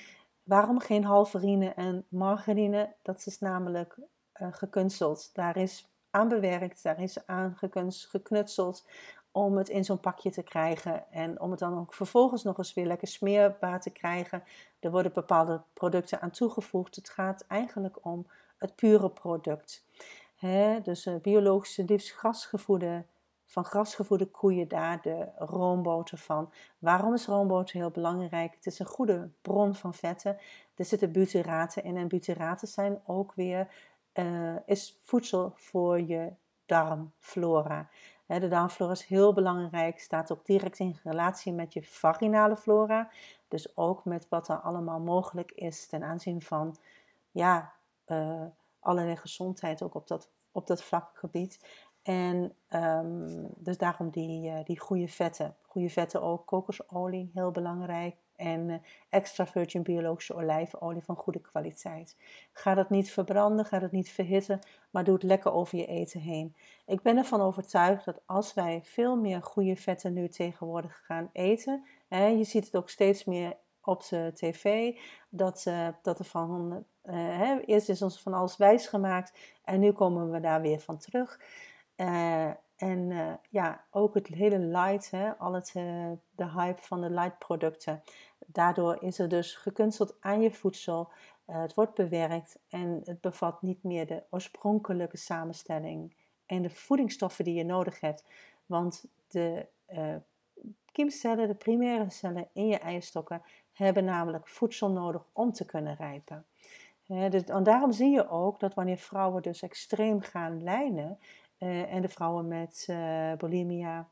Waarom geen halverine en margarine? Dat is namelijk uh, gekunsteld. Daar is aan bewerkt, daar is aan geknutseld om het in zo'n pakje te krijgen. En om het dan ook vervolgens nog eens weer lekker smeerbaar te krijgen. Er worden bepaalde producten aan toegevoegd. Het gaat eigenlijk om het pure product. He, dus uh, biologische, liefst grasgevoede, van grasgevoede koeien daar de roomboter van. Waarom is roomboter heel belangrijk? Het is een goede bron van vetten. Er zitten butyraten in en butyraten zijn ook weer uh, is voedsel voor je darmflora. He, de darmflora is heel belangrijk, staat ook direct in relatie met je vaginale flora. Dus ook met wat er allemaal mogelijk is ten aanzien van ja, uh, allerlei gezondheid ook op dat, op dat vlakgebied. En um, dus daarom die, uh, die goede vetten. Goede vetten ook, kokosolie, heel belangrijk. En uh, extra virgin biologische olijfolie van goede kwaliteit. Ga dat niet verbranden, ga dat niet verhitten, maar doe het lekker over je eten heen. Ik ben ervan overtuigd dat als wij veel meer goede vetten nu tegenwoordig gaan eten, hè, je ziet het ook steeds meer op de tv, dat, uh, dat er van, uh, hè, eerst is ons van alles wijs gemaakt en nu komen we daar weer van terug. Uh, en uh, ja, ook het hele light, hè, al het, uh, de hype van de light producten. Daardoor is er dus gekunsteld aan je voedsel. Uh, het wordt bewerkt en het bevat niet meer de oorspronkelijke samenstelling en de voedingsstoffen die je nodig hebt. Want de uh, kiemcellen, de primaire cellen in je eierstokken, hebben namelijk voedsel nodig om te kunnen rijpen. He, dus, en daarom zie je ook dat wanneer vrouwen dus extreem gaan lijnen, uh, en de vrouwen met uh, bulimia,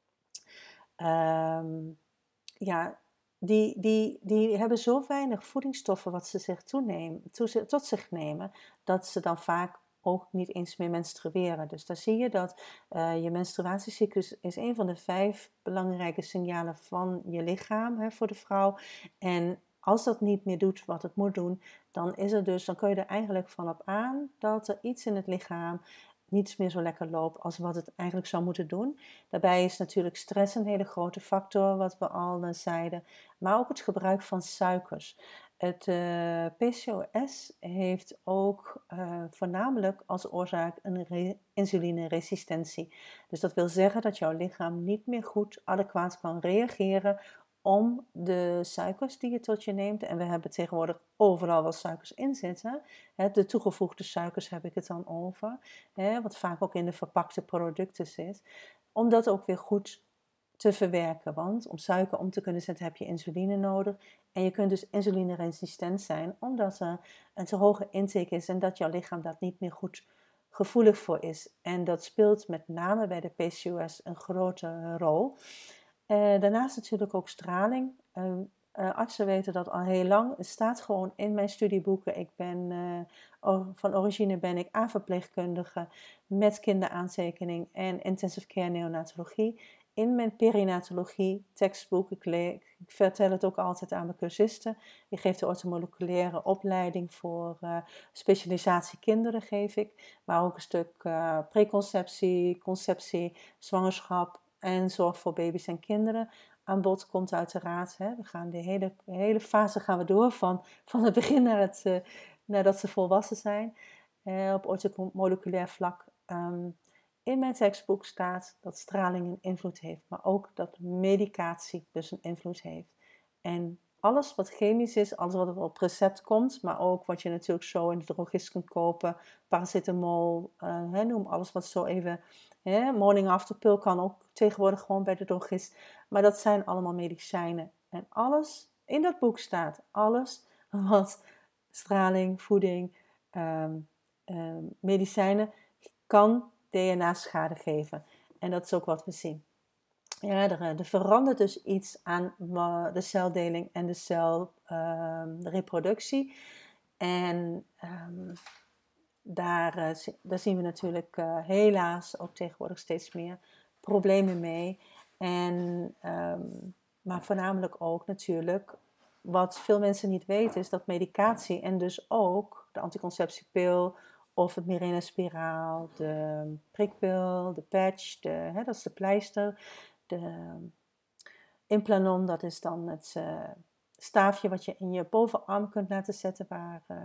um, ja, die, die, die hebben zo weinig voedingsstoffen wat ze zich toenemen, to, tot zich nemen, dat ze dan vaak ook niet eens meer menstrueren. Dus daar zie je dat uh, je menstruatiecyclus is een van de vijf belangrijke signalen van je lichaam, hè, voor de vrouw. En als dat niet meer doet wat het moet doen, dan is er dus, dan kun je er eigenlijk van op aan dat er iets in het lichaam niets meer zo lekker loopt als wat het eigenlijk zou moeten doen. Daarbij is natuurlijk stress een hele grote factor, wat we al uh, zeiden. Maar ook het gebruik van suikers. Het uh, P C O S heeft ook uh, voornamelijk als oorzaak een re- insulineresistentie. Dus dat wil zeggen dat jouw lichaam niet meer goed adequaat kan reageren om de suikers die je tot je neemt, en we hebben tegenwoordig overal wel suikers in zitten, hè, de toegevoegde suikers heb ik het dan over, hè, wat vaak ook in de verpakte producten zit, om dat ook weer goed te verwerken. Want om suiker om te kunnen zetten heb je insuline nodig. En je kunt dus insulineresistent zijn omdat er een te hoge intake is en dat jouw lichaam dat niet meer goed gevoelig voor is. En dat speelt met name bij de P C O S een grote rol. Uh, daarnaast natuurlijk ook straling. Uh, uh, artsen weten dat al heel lang. Het staat gewoon in mijn studieboeken. Ik ben, uh, or, van origine ben ik A-verpleegkundige met kinderaantekening en intensive care neonatologie. In mijn perinatologie tekstboek, ik, le- ik vertel het ook altijd aan mijn cursisten. Ik geef de orthomoleculaire opleiding voor uh, specialisatie kinderen geef ik. Maar ook een stuk uh, preconceptie, conceptie, zwangerschap en zorg voor baby's en kinderen. Aan bod komt uiteraard. Hè. We gaan de hele, de hele fase gaan we door van, van het begin naar het, uh, nadat ze volwassen zijn. Uh, op orthomoleculair vlak. Um, In mijn tekstboek staat dat straling een invloed heeft, maar ook dat medicatie dus een invloed heeft. En alles wat chemisch is, alles wat op recept komt, maar ook wat je natuurlijk zo in de drogist kunt kopen, paracetamol, uh, hè, noem alles wat zo even, hè, morning after pill kan ook tegenwoordig gewoon bij de drogist. Maar dat zijn allemaal medicijnen. En alles in dat boek staat, alles wat straling, voeding, um, um, medicijnen kan D N A-schade geven. En dat is ook wat we zien. Ja, er, er verandert dus iets aan de celdeling en de celreproductie. Uh, en um, daar, uh, daar zien we natuurlijk uh, helaas ook tegenwoordig steeds meer problemen mee. En, um, maar voornamelijk ook natuurlijk, wat veel mensen niet weten, is dat medicatie en dus ook de anticonceptiepil of het Mirena-spiraal, de prikpil, de patch, de, hè, dat is de pleister, de Implanon, dat is dan het uh, staafje wat je in je bovenarm kunt laten zetten, waar uh,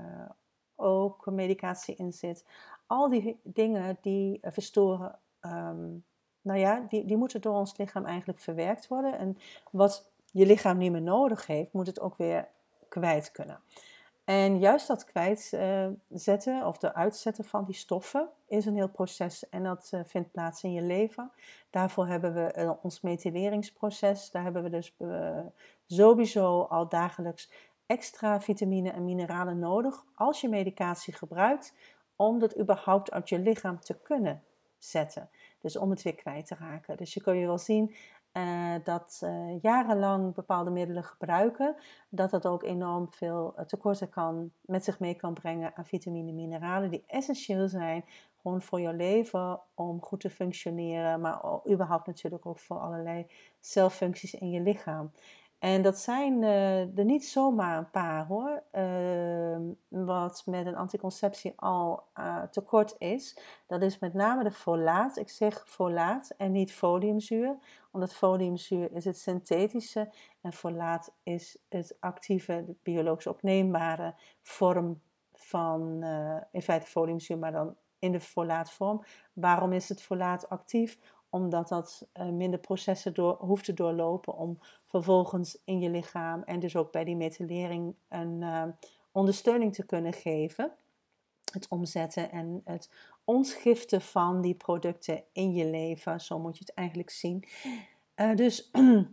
ook medicatie in zit. Al die dingen die uh, verstoren, um, nou ja, die, die moeten door ons lichaam eigenlijk verwerkt worden. En wat je lichaam niet meer nodig heeft, moet het ook weer kwijt kunnen. En juist dat kwijtzetten uh, of de uitzetten van die stoffen is een heel proces. En dat uh, vindt plaats in je lever. Daarvoor hebben we uh, ons methyleringsproces. Daar hebben we dus uh, sowieso al dagelijks extra vitamine en mineralen nodig als je medicatie gebruikt, om dat überhaupt uit je lichaam te kunnen zetten. Dus om het weer kwijt te raken. Dus je kun je wel zien uh, dat uh, jarenlang bepaalde middelen gebruiken, dat dat ook enorm veel tekorten kan, met zich mee kan brengen aan vitamine en mineralen die essentieel zijn gewoon voor je leven om goed te functioneren, maar überhaupt natuurlijk ook voor allerlei celfuncties in je lichaam. En dat zijn uh, er niet zomaar een paar hoor, uh, wat met een anticonceptie al uh, tekort is. Dat is met name de folaat. Ik zeg folaat en niet foliumzuur, omdat foliumzuur is het synthetische en folaat is het actieve, de biologisch opneembare vorm van uh, in feite foliumzuur, maar dan in de folaatvorm. Waarom is het folaat actief? Omdat dat uh, minder processen door, hoeft te doorlopen om vervolgens in je lichaam en dus ook bij die methylering een uh, ondersteuning te kunnen geven. Het omzetten en het ontgiften van die producten in je leven, zo moet je het eigenlijk zien. Uh, dus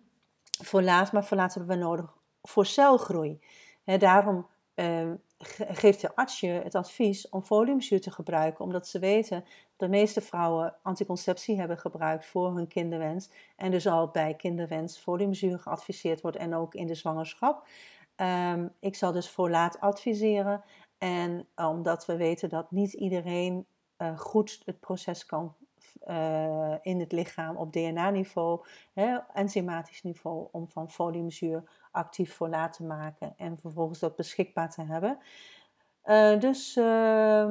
folaat, maar folaat hebben we nodig voor celgroei. He, daarom uh, geeft de arts je het advies om foliumzuur te gebruiken, omdat ze weten dat de meeste vrouwen anticonceptie hebben gebruikt voor hun kinderwens en dus al bij kinderwens foliumzuur geadviseerd wordt en ook in de zwangerschap. Um, ik zal dus folaat adviseren en omdat we weten dat niet iedereen uh, goed het proces kan Uh, in het lichaam op D N A-niveau, hè, enzymatisch niveau, om van foliumzuur actief folaat te maken en vervolgens dat beschikbaar te hebben. Uh, dus uh,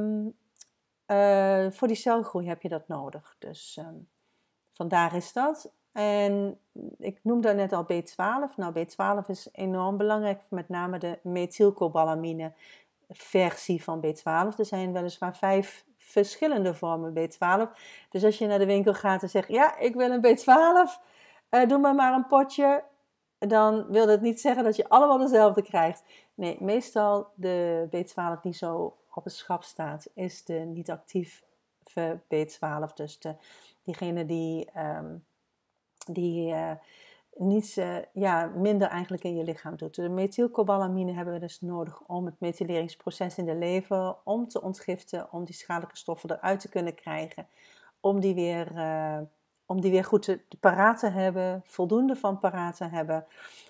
uh, voor die celgroei heb je dat nodig. Dus uh, vandaar is dat. En ik noemde net al B twaalf. Nou, B twaalf is enorm belangrijk, met name de methylcobalamine versie van B twaalf. Er zijn weliswaar vijf verschillende vormen B twaalf. Dus als je naar de winkel gaat en zegt, ja, ik wil een B twaalf, uh, doe maar maar een potje, dan wil dat niet zeggen dat je allemaal dezelfde krijgt. Nee, meestal de B twaalf die zo op het schap staat, is de niet actieve B twaalf. Dus de, diegene die, um, die uh, niet, uh, ja, minder eigenlijk in je lichaam doet. De methylcobalamine hebben we dus nodig om het methyleringsproces in de lever, om te ontgiften, om die schadelijke stoffen eruit te kunnen krijgen, om die weer, uh, om die weer goed te, te paraat te hebben, voldoende van paraat te hebben.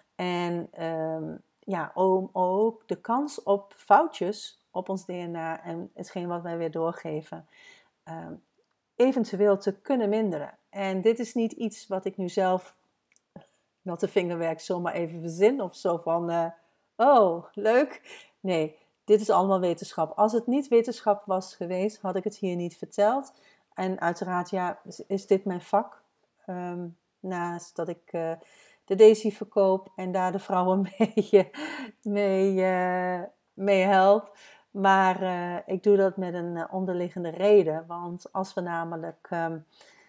En um, ja, om ook de kans op foutjes op ons D N A en hetgeen wat wij weer doorgeven, um, eventueel te kunnen minderen. En dit is niet iets wat ik nu zelf met de vingerwerk zomaar even verzin of zo van, uh, oh, leuk. Nee, dit is allemaal wetenschap. Als het niet wetenschap was geweest, had ik het hier niet verteld. En uiteraard, ja, is, is dit mijn vak. Um, naast dat ik uh, de Daisy verkoop en daar de vrouwen mee, mee, uh, mee help. Maar uh, ik doe dat met een uh, onderliggende reden. Want als we namelijk um,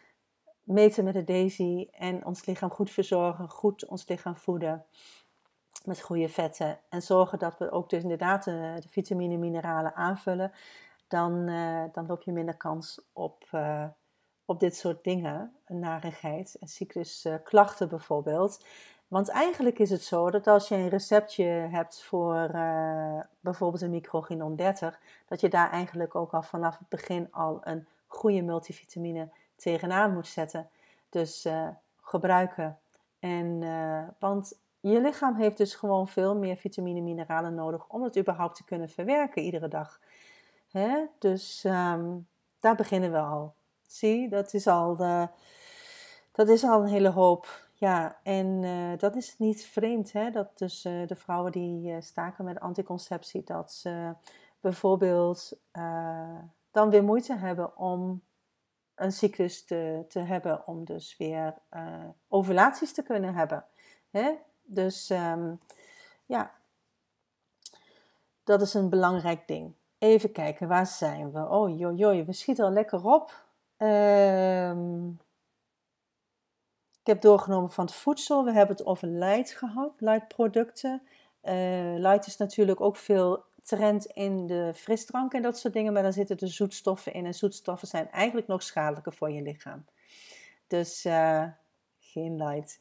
meten met de Daisy en ons lichaam goed verzorgen, goed ons lichaam voeden met goede vetten en zorgen dat we ook dus inderdaad de, de vitamine en mineralen aanvullen, dan, uh, dan loop je minder kans op, uh, op dit soort dingen, narigheid en cyclusklachten uh, bijvoorbeeld. Want eigenlijk is het zo dat als je een receptje hebt voor uh, bijvoorbeeld een microginon dertig, dat je daar eigenlijk ook al vanaf het begin al een goede multivitamine tegenaan moet zetten. Dus uh, gebruiken. En, uh, want je lichaam heeft dus gewoon veel meer vitamine en mineralen nodig om het überhaupt te kunnen verwerken iedere dag. Hè? Dus um, daar beginnen we al. Zie, dat is al, de, dat is al een hele hoop. Ja, en uh, dat is niet vreemd, hè? Dat dus uh, de vrouwen die uh, staken met anticonceptie, dat ze bijvoorbeeld uh, dan weer moeite hebben om een cyclus te, te hebben, om dus weer uh, ovulaties te kunnen hebben. Hè? Dus um, ja, dat is een belangrijk ding. Even kijken, waar zijn we? Oh joi, we schieten al lekker op. Um, ik heb doorgenomen van het voedsel. We hebben het over light gehad, light producten. Uh, light is natuurlijk ook veel trend in de frisdrank en dat soort dingen, maar daar zitten de zoetstoffen in. En zoetstoffen zijn eigenlijk nog schadelijker voor je lichaam. Dus uh, geen light.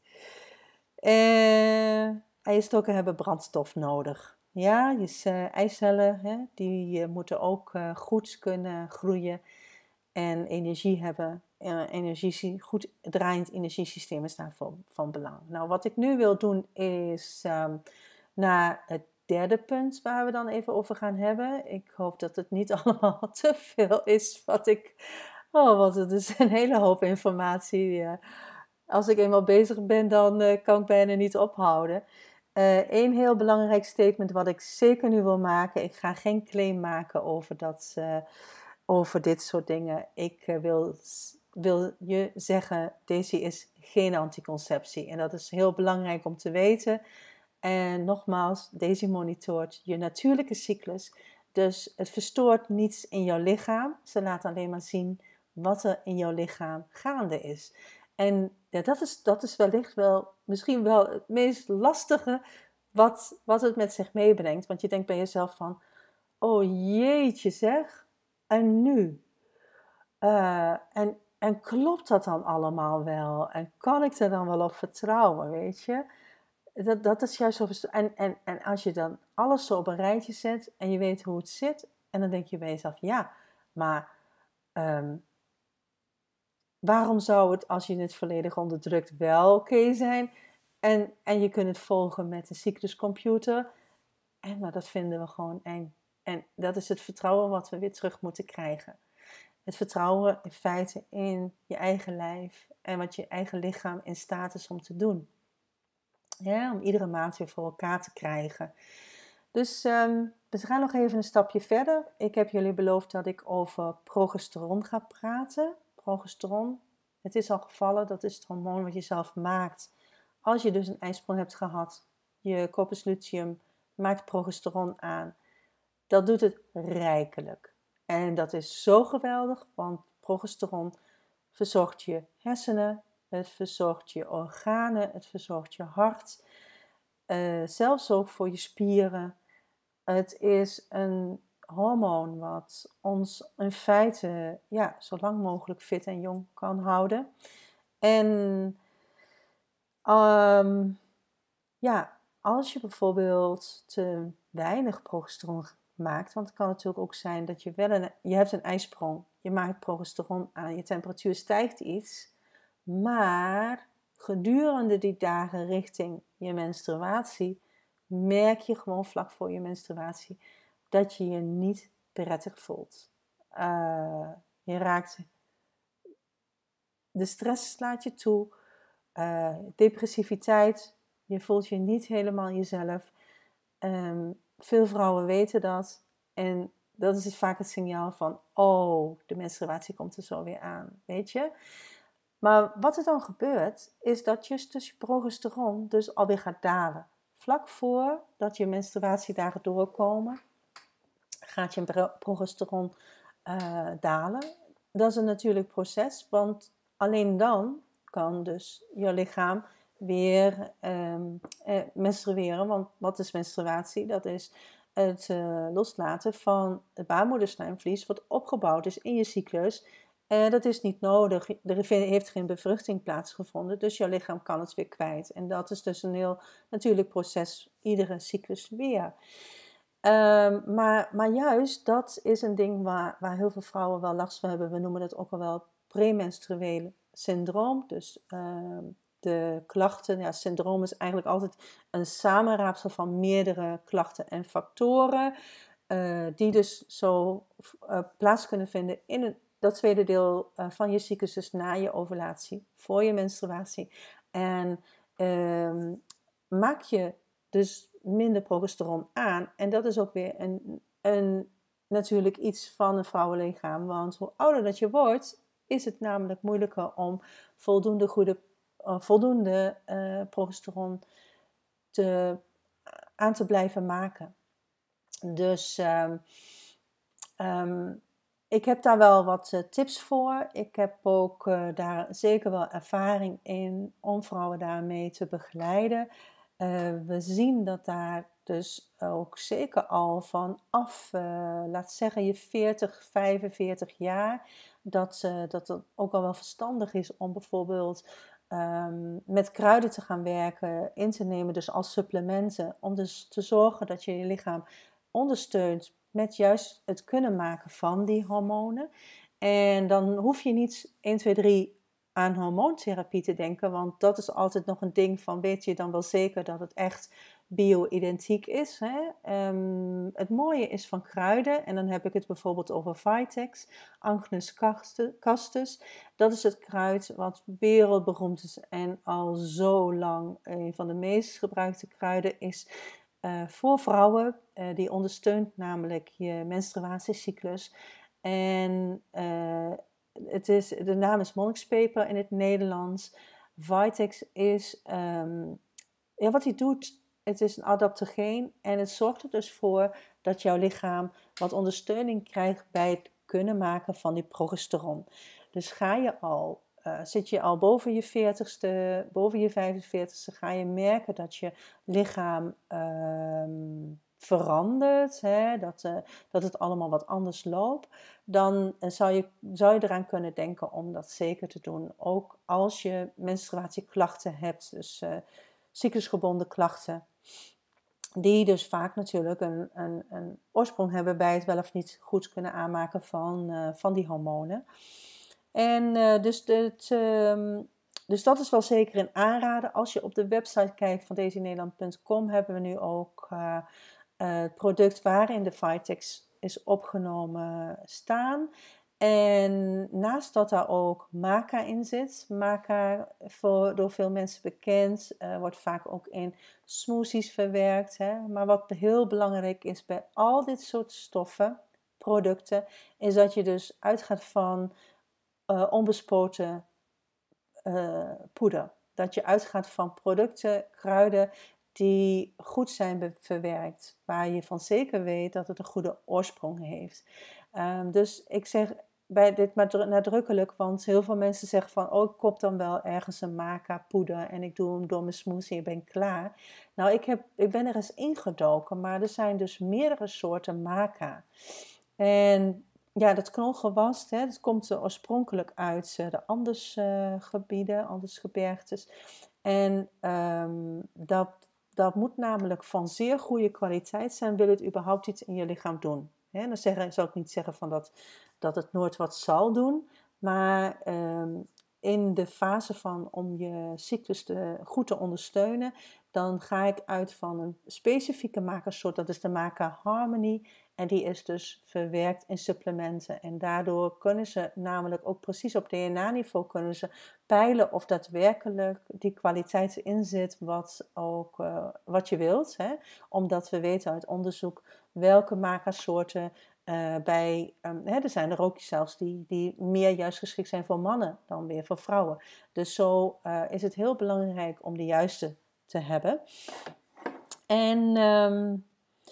Uh, eierstokken hebben brandstof nodig. Ja, je uh, eicellen, hè, die uh, moeten ook uh, goed kunnen groeien en energie hebben. Uh, energie, goed draaiend energiesysteem is daarvoor van belang. Nou, wat ik nu wil doen is um, naar het derde punt waar we dan even over gaan hebben. Ik hoop dat het niet allemaal te veel is wat ik... Oh, want het is een hele hoop informatie. Uh, als ik eenmaal bezig ben, dan uh, kan ik bijna niet ophouden. Eén uh, heel belangrijk statement wat ik zeker nu wil maken. Ik ga geen claim maken over, dat, uh, over dit soort dingen. Ik uh, wil, wil je zeggen, deze is geen anticonceptie. En dat is heel belangrijk om te weten. En nogmaals, deze monitort je natuurlijke cyclus. Dus het verstoort niets in jouw lichaam. Ze laat alleen maar zien wat er in jouw lichaam gaande is. En ja, dat, is, dat is wellicht wel misschien wel het meest lastige wat, wat het met zich meebrengt. Want je denkt bij jezelf van, oh jeetje zeg, en nu? Uh, en, en klopt dat dan allemaal wel? En kan ik er dan wel op vertrouwen, weet je? Dat, dat is juist zo. En, en, en als je dan alles zo op een rijtje zet en je weet hoe het zit, en dan denk je bij jezelf, ja, maar... Um, waarom zou het, als je het volledig onderdrukt, wel oké okay zijn? En, en je kunt het volgen met een cycluscomputer. En maar dat vinden we gewoon eng. En dat is het vertrouwen wat we weer terug moeten krijgen. Het vertrouwen in feite in je eigen lijf. En wat je eigen lichaam in staat is om te doen. Ja, om iedere maand weer voor elkaar te krijgen. Dus um, we gaan nog even een stapje verder. Ik heb jullie beloofd dat ik over progesteron ga praten. Progesteron, het is al gevallen, dat is het hormoon wat je zelf maakt. Als je dus een ijsprong hebt gehad, je corpus luteum maakt progesteron aan. Dat doet het rijkelijk. En dat is zo geweldig, want progesteron verzorgt je hersenen, het verzorgt je organen, het verzorgt je hart. Uh, zelfs ook voor je spieren. Het is een hormoon wat ons in feite ja, zo lang mogelijk fit en jong kan houden. En Um, ja, als je bijvoorbeeld te weinig progesteron maakt, want het kan natuurlijk ook zijn dat je wel een, je hebt een ijsprong, je maakt progesteron aan, je temperatuur stijgt iets, maar gedurende die dagen richting je menstruatie merk je gewoon vlak voor je menstruatie dat je je niet prettig voelt. Uh, je raakt, de stress slaat je toe, uh, depressiviteit, je voelt je niet helemaal jezelf. Um, veel vrouwen weten dat en dat is dus vaak het signaal van, oh, de menstruatie komt er zo weer aan, weet je. Maar wat er dan gebeurt, is dat je, dus je progesteron dus alweer gaat dalen. Vlak voordat je menstruatiedagen doorkomen, gaat je progesteron uh, dalen. Dat is een natuurlijk proces, want alleen dan kan dus je lichaam weer um, eh, menstrueren. Want wat is menstruatie? Dat is het uh, loslaten van het baarmoederslijmvlies wat opgebouwd is in je cyclus. Uh, dat is niet nodig. Er heeft geen bevruchting plaatsgevonden, dus je lichaam kan het weer kwijt. En dat is dus een heel natuurlijk proces, iedere cyclus weer. Um, maar, maar juist, dat is een ding waar, waar heel veel vrouwen wel last van hebben. We noemen dat ook al wel premenstrueel syndroom. Dus um, de klachten, ja, syndroom is eigenlijk altijd een samenraapsel van meerdere klachten en factoren. Uh, die dus zo uh, plaats kunnen vinden in het, dat tweede deel uh, van je cyclus, dus na je ovulatie, voor je menstruatie. En um, maak je dus minder progesteron aan. En dat is ook weer een, een, natuurlijk iets van een vrouwenlichaam. Want hoe ouder dat je wordt, is het namelijk moeilijker om voldoende, goede, uh, voldoende uh, progesteron te, aan te blijven maken. Dus um, um, ik heb daar wel wat uh, tips voor. Ik heb ook uh, daar zeker wel ervaring in om vrouwen daarmee te begeleiden. Uh, we zien dat daar dus ook zeker al vanaf, uh, laat zeggen je veertig, vijfenveertig jaar, dat, uh, dat het ook al wel verstandig is om bijvoorbeeld um, met kruiden te gaan werken, in te nemen dus als supplementen, om dus te zorgen dat je je lichaam ondersteunt met juist het kunnen maken van die hormonen. En dan hoef je niet één, twee, drie aan hormoontherapie te denken, want dat is altijd nog een ding van, weet je dan wel zeker dat het echt bio-identiek is. Hè? Um, het mooie is van kruiden, en dan heb ik het bijvoorbeeld over Vitex, Agnus castus. Dat is het kruid wat wereldberoemd is en al zo lang een van de meest gebruikte kruiden is. Uh, voor vrouwen, uh, die ondersteunt namelijk je menstruatiecyclus. En uh, het is, de naam is monnikspeper in het Nederlands. Vitex is, um, ja, wat hij doet, het is een adaptogeen en het zorgt er dus voor dat jouw lichaam wat ondersteuning krijgt bij het kunnen maken van die progesteron. Dus ga je al, uh, zit je al boven je veertigste, boven je vijfenveertigste, ga je merken dat je lichaam um, verandert, hè, dat, uh, dat het allemaal wat anders loopt, dan uh, zou, je, zou je eraan kunnen denken om dat zeker te doen. Ook als je menstruatieklachten hebt, dus uh, cyclusgebonden klachten, die dus vaak natuurlijk een, een, een oorsprong hebben bij het wel of niet goed kunnen aanmaken van, uh, van die hormonen. En uh, dus, het, uh, dus dat is wel zeker een aanrader. Als je op de website kijkt van daisy nederland punt com hebben we nu ook uh, uh, het product waarin de Vitex is opgenomen staan. En naast dat daar ook maca in zit, maca voor, door veel mensen bekend, uh, wordt vaak ook in smoothies verwerkt. Hè? Maar wat heel belangrijk is bij al dit soort stoffen, producten, is dat je dus uitgaat van uh, onbespoten uh, poeder. Dat je uitgaat van producten, kruiden die goed zijn verwerkt, waar je van zeker weet dat het een goede oorsprong heeft. Um, dus ik zeg bij dit maar nadrukkelijk, want heel veel mensen zeggen van, oh, ik koop dan wel ergens een maca poeder en ik doe hem door mijn smoothie en ik ben klaar. Nou, ik, heb, ik ben er eens ingedoken, maar er zijn dus meerdere soorten maca. En ja, dat knolgewas, hè, dat komt oorspronkelijk uit de Andesgebieden, uh, Andesgebergtes. En um, dat, dat moet namelijk van zeer goede kwaliteit zijn, wil het überhaupt iets in je lichaam doen. He, dan zeg, zou ik niet zeggen van dat, dat het nooit wat zal doen, maar um, in de fase van om je cyclus te, goed te ondersteunen, dan ga ik uit van een specifieke makersoort, dat is de maker Harmony. En die is dus verwerkt in supplementen. En daardoor kunnen ze namelijk ook precies op D N A-niveau kunnen ze peilen of daadwerkelijk die kwaliteit erin zit wat, ook, uh, wat je wilt. Hè? Omdat we weten uit onderzoek welke makersoorten uh, bij... Um, hè, er zijn er ook zelfs die, die meer juist geschikt zijn voor mannen dan weer voor vrouwen. Dus zo uh, is het heel belangrijk om de juiste te hebben. En... Um,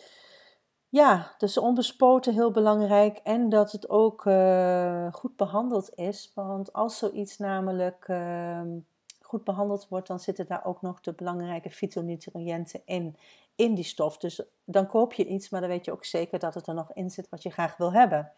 Ja, dus onbespoten heel belangrijk en dat het ook uh, goed behandeld is. Want als zoiets namelijk uh, goed behandeld wordt, dan zitten daar ook nog de belangrijke fytonutriënten in, in die stof. Dus dan koop je iets, maar dan weet je ook zeker dat het er nog in zit wat je graag wil hebben.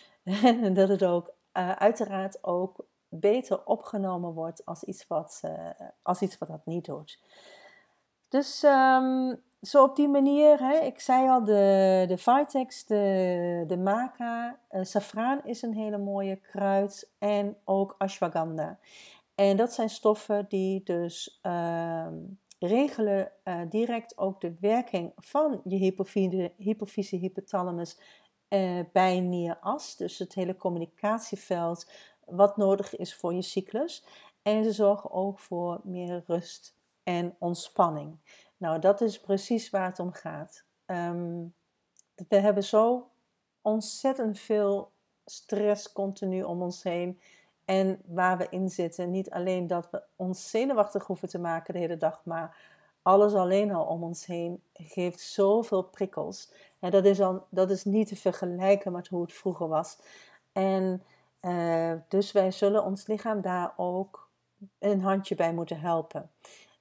En dat het ook uh, uiteraard ook beter opgenomen wordt als iets wat, uh, als iets wat dat niet doet. Dus... Um, Zo op die manier, hè, ik zei al, de, de Vitex, de, de Maca, uh, safraan is een hele mooie kruid en ook ashwagandha. En dat zijn stoffen die dus uh, regelen uh, direct ook de werking van je hypofyse, hypofyse hypothalamus uh, bij nieras. Dus het hele communicatieveld wat nodig is voor je cyclus. En ze zorgen ook voor meer rust en ontspanning. Nou, dat is precies waar het om gaat. Um, we hebben zo ontzettend veel stress continu om ons heen. En waar we in zitten, niet alleen dat we ons zenuwachtig hoeven te maken de hele dag, maar alles alleen al om ons heen geeft zoveel prikkels. En dat is, al, dat is niet te vergelijken met hoe het vroeger was. En uh, dus wij zullen ons lichaam daar ook een handje bij moeten helpen.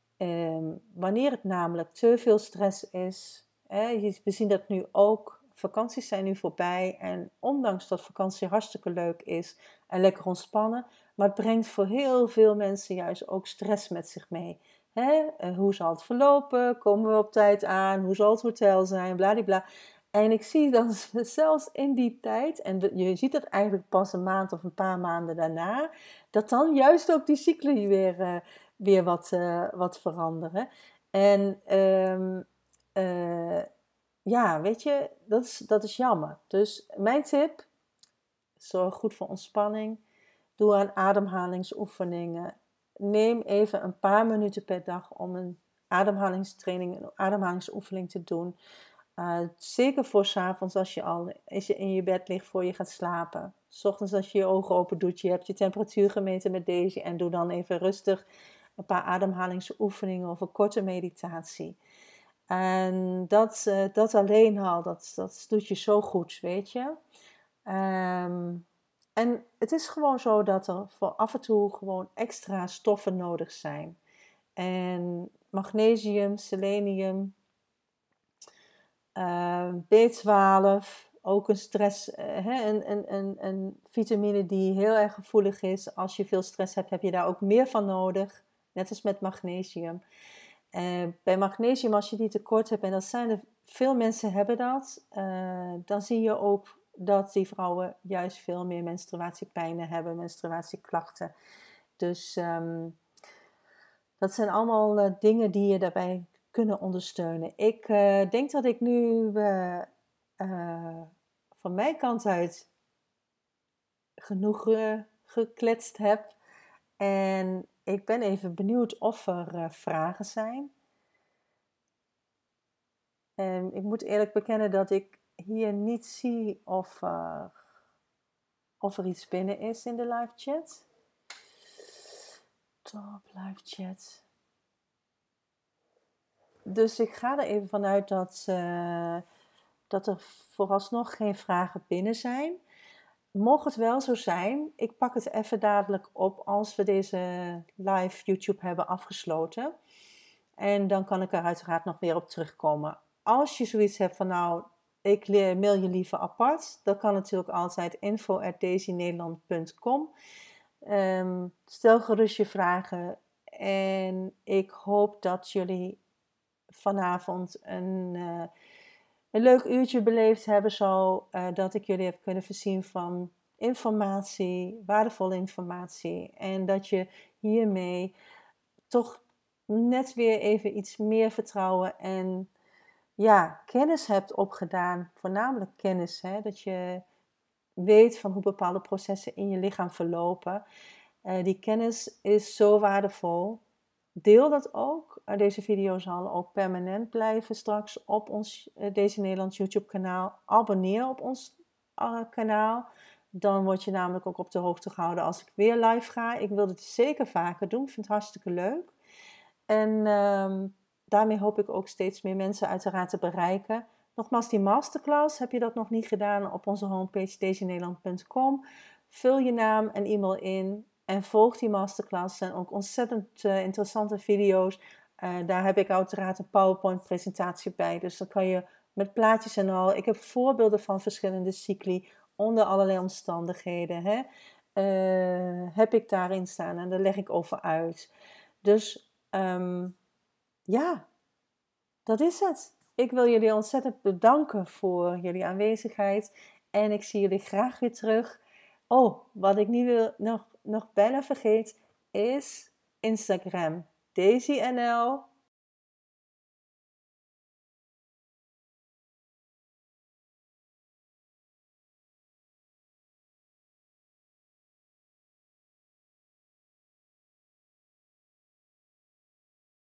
Um, wanneer het namelijk te veel stress is, hè, we zien dat nu ook, vakanties zijn nu voorbij en ondanks dat vakantie hartstikke leuk is en lekker ontspannen, maar het brengt voor heel veel mensen juist ook stress met zich mee. Hè? Uh, hoe zal het verlopen? Komen we op tijd aan? Hoe zal het hotel zijn? Bladibla. En ik zie dan zelfs in die tijd, en je ziet het eigenlijk pas een maand of een paar maanden daarna, dat dan juist ook die cycli weer... Uh, weer wat, uh, wat veranderen. En um, uh, ja, weet je, dat is, dat is jammer. Dus mijn tip, zorg goed voor ontspanning. Doe aan ademhalingsoefeningen. Neem even een paar minuten per dag om een ademhalingstraining, een ademhalingsoefening te doen. Uh, zeker voor 's avonds als je al als je in je bed ligt voor je gaat slapen. 's Ochtends als je je ogen open doet, je hebt je temperatuur gemeten met deze en doe dan even rustig een paar ademhalingsoefeningen of een korte meditatie. En dat, uh, dat alleen al, dat, dat doet je zo goed, weet je. Um, en het is gewoon zo dat er voor af en toe gewoon extra stoffen nodig zijn. En magnesium, selenium, uh, B twaalf, ook een stress, uh, hè, een, een, een, een vitamine die heel erg gevoelig is. Als je veel stress hebt, heb je daar ook meer van nodig. Net als met magnesium. Uh, bij magnesium, als je die tekort hebt, en dat zijn er, veel mensen hebben dat, uh, dan zie je ook dat die vrouwen juist veel meer menstruatiepijnen hebben, menstruatieklachten. Dus um, dat zijn allemaal uh, dingen die je daarbij kunnen ondersteunen. Ik uh, denk dat ik nu uh, uh, van mijn kant uit genoeg uh, gekletst heb. En ik ben even benieuwd of er uh, vragen zijn. En ik moet eerlijk bekennen dat ik hier niet zie of, uh, of er iets binnen is in de live chat. Top live chat. Dus ik ga er even vanuit dat, uh, dat er vooralsnog geen vragen binnen zijn. Mocht het wel zo zijn, ik pak het even dadelijk op als we deze live YouTube hebben afgesloten. En dan kan ik er uiteraard nog weer op terugkomen. Als je zoiets hebt van nou, ik mail je liever apart, dan kan natuurlijk altijd info at daisynederland punt com. Um, stel gerust je vragen. En ik hoop dat jullie vanavond een, uh, een leuk uurtje beleefd hebben. Zo uh, dat ik jullie heb kunnen voorzien van informatie, waardevolle informatie. En dat je hiermee toch net weer even iets meer vertrouwen en ja, kennis hebt opgedaan. Voornamelijk kennis, hè? Dat je weet van hoe bepaalde processen in je lichaam verlopen. Uh, die kennis is zo waardevol. Deel dat ook. Uh, deze video zal ook permanent blijven straks op ons uh, Daisy Nederlands YouTube kanaal. Abonneer op ons uh, kanaal. Dan word je namelijk ook op de hoogte gehouden als ik weer live ga. Ik wil dit zeker vaker doen. Ik vind het hartstikke leuk. En um, daarmee hoop ik ook steeds meer mensen uiteraard te bereiken. Nogmaals, die masterclass, heb je dat nog niet gedaan, op onze homepage daisy nederland punt com. Vul je naam en e-mail in en volg die masterclass. Er zijn ook ontzettend uh, interessante video's. Uh, daar heb ik uiteraard een PowerPoint presentatie bij. Dus dan kan je met plaatjes en al. Ik heb voorbeelden van verschillende cycli onder allerlei omstandigheden. Hè, uh, heb ik daarin staan en daar leg ik over uit. Dus um, ja, dat is het. Ik wil jullie ontzettend bedanken voor jullie aanwezigheid. En ik zie jullie graag weer terug. Oh, wat ik niet wil, nog, nog bijna vergeet, is Instagram. Daisy N L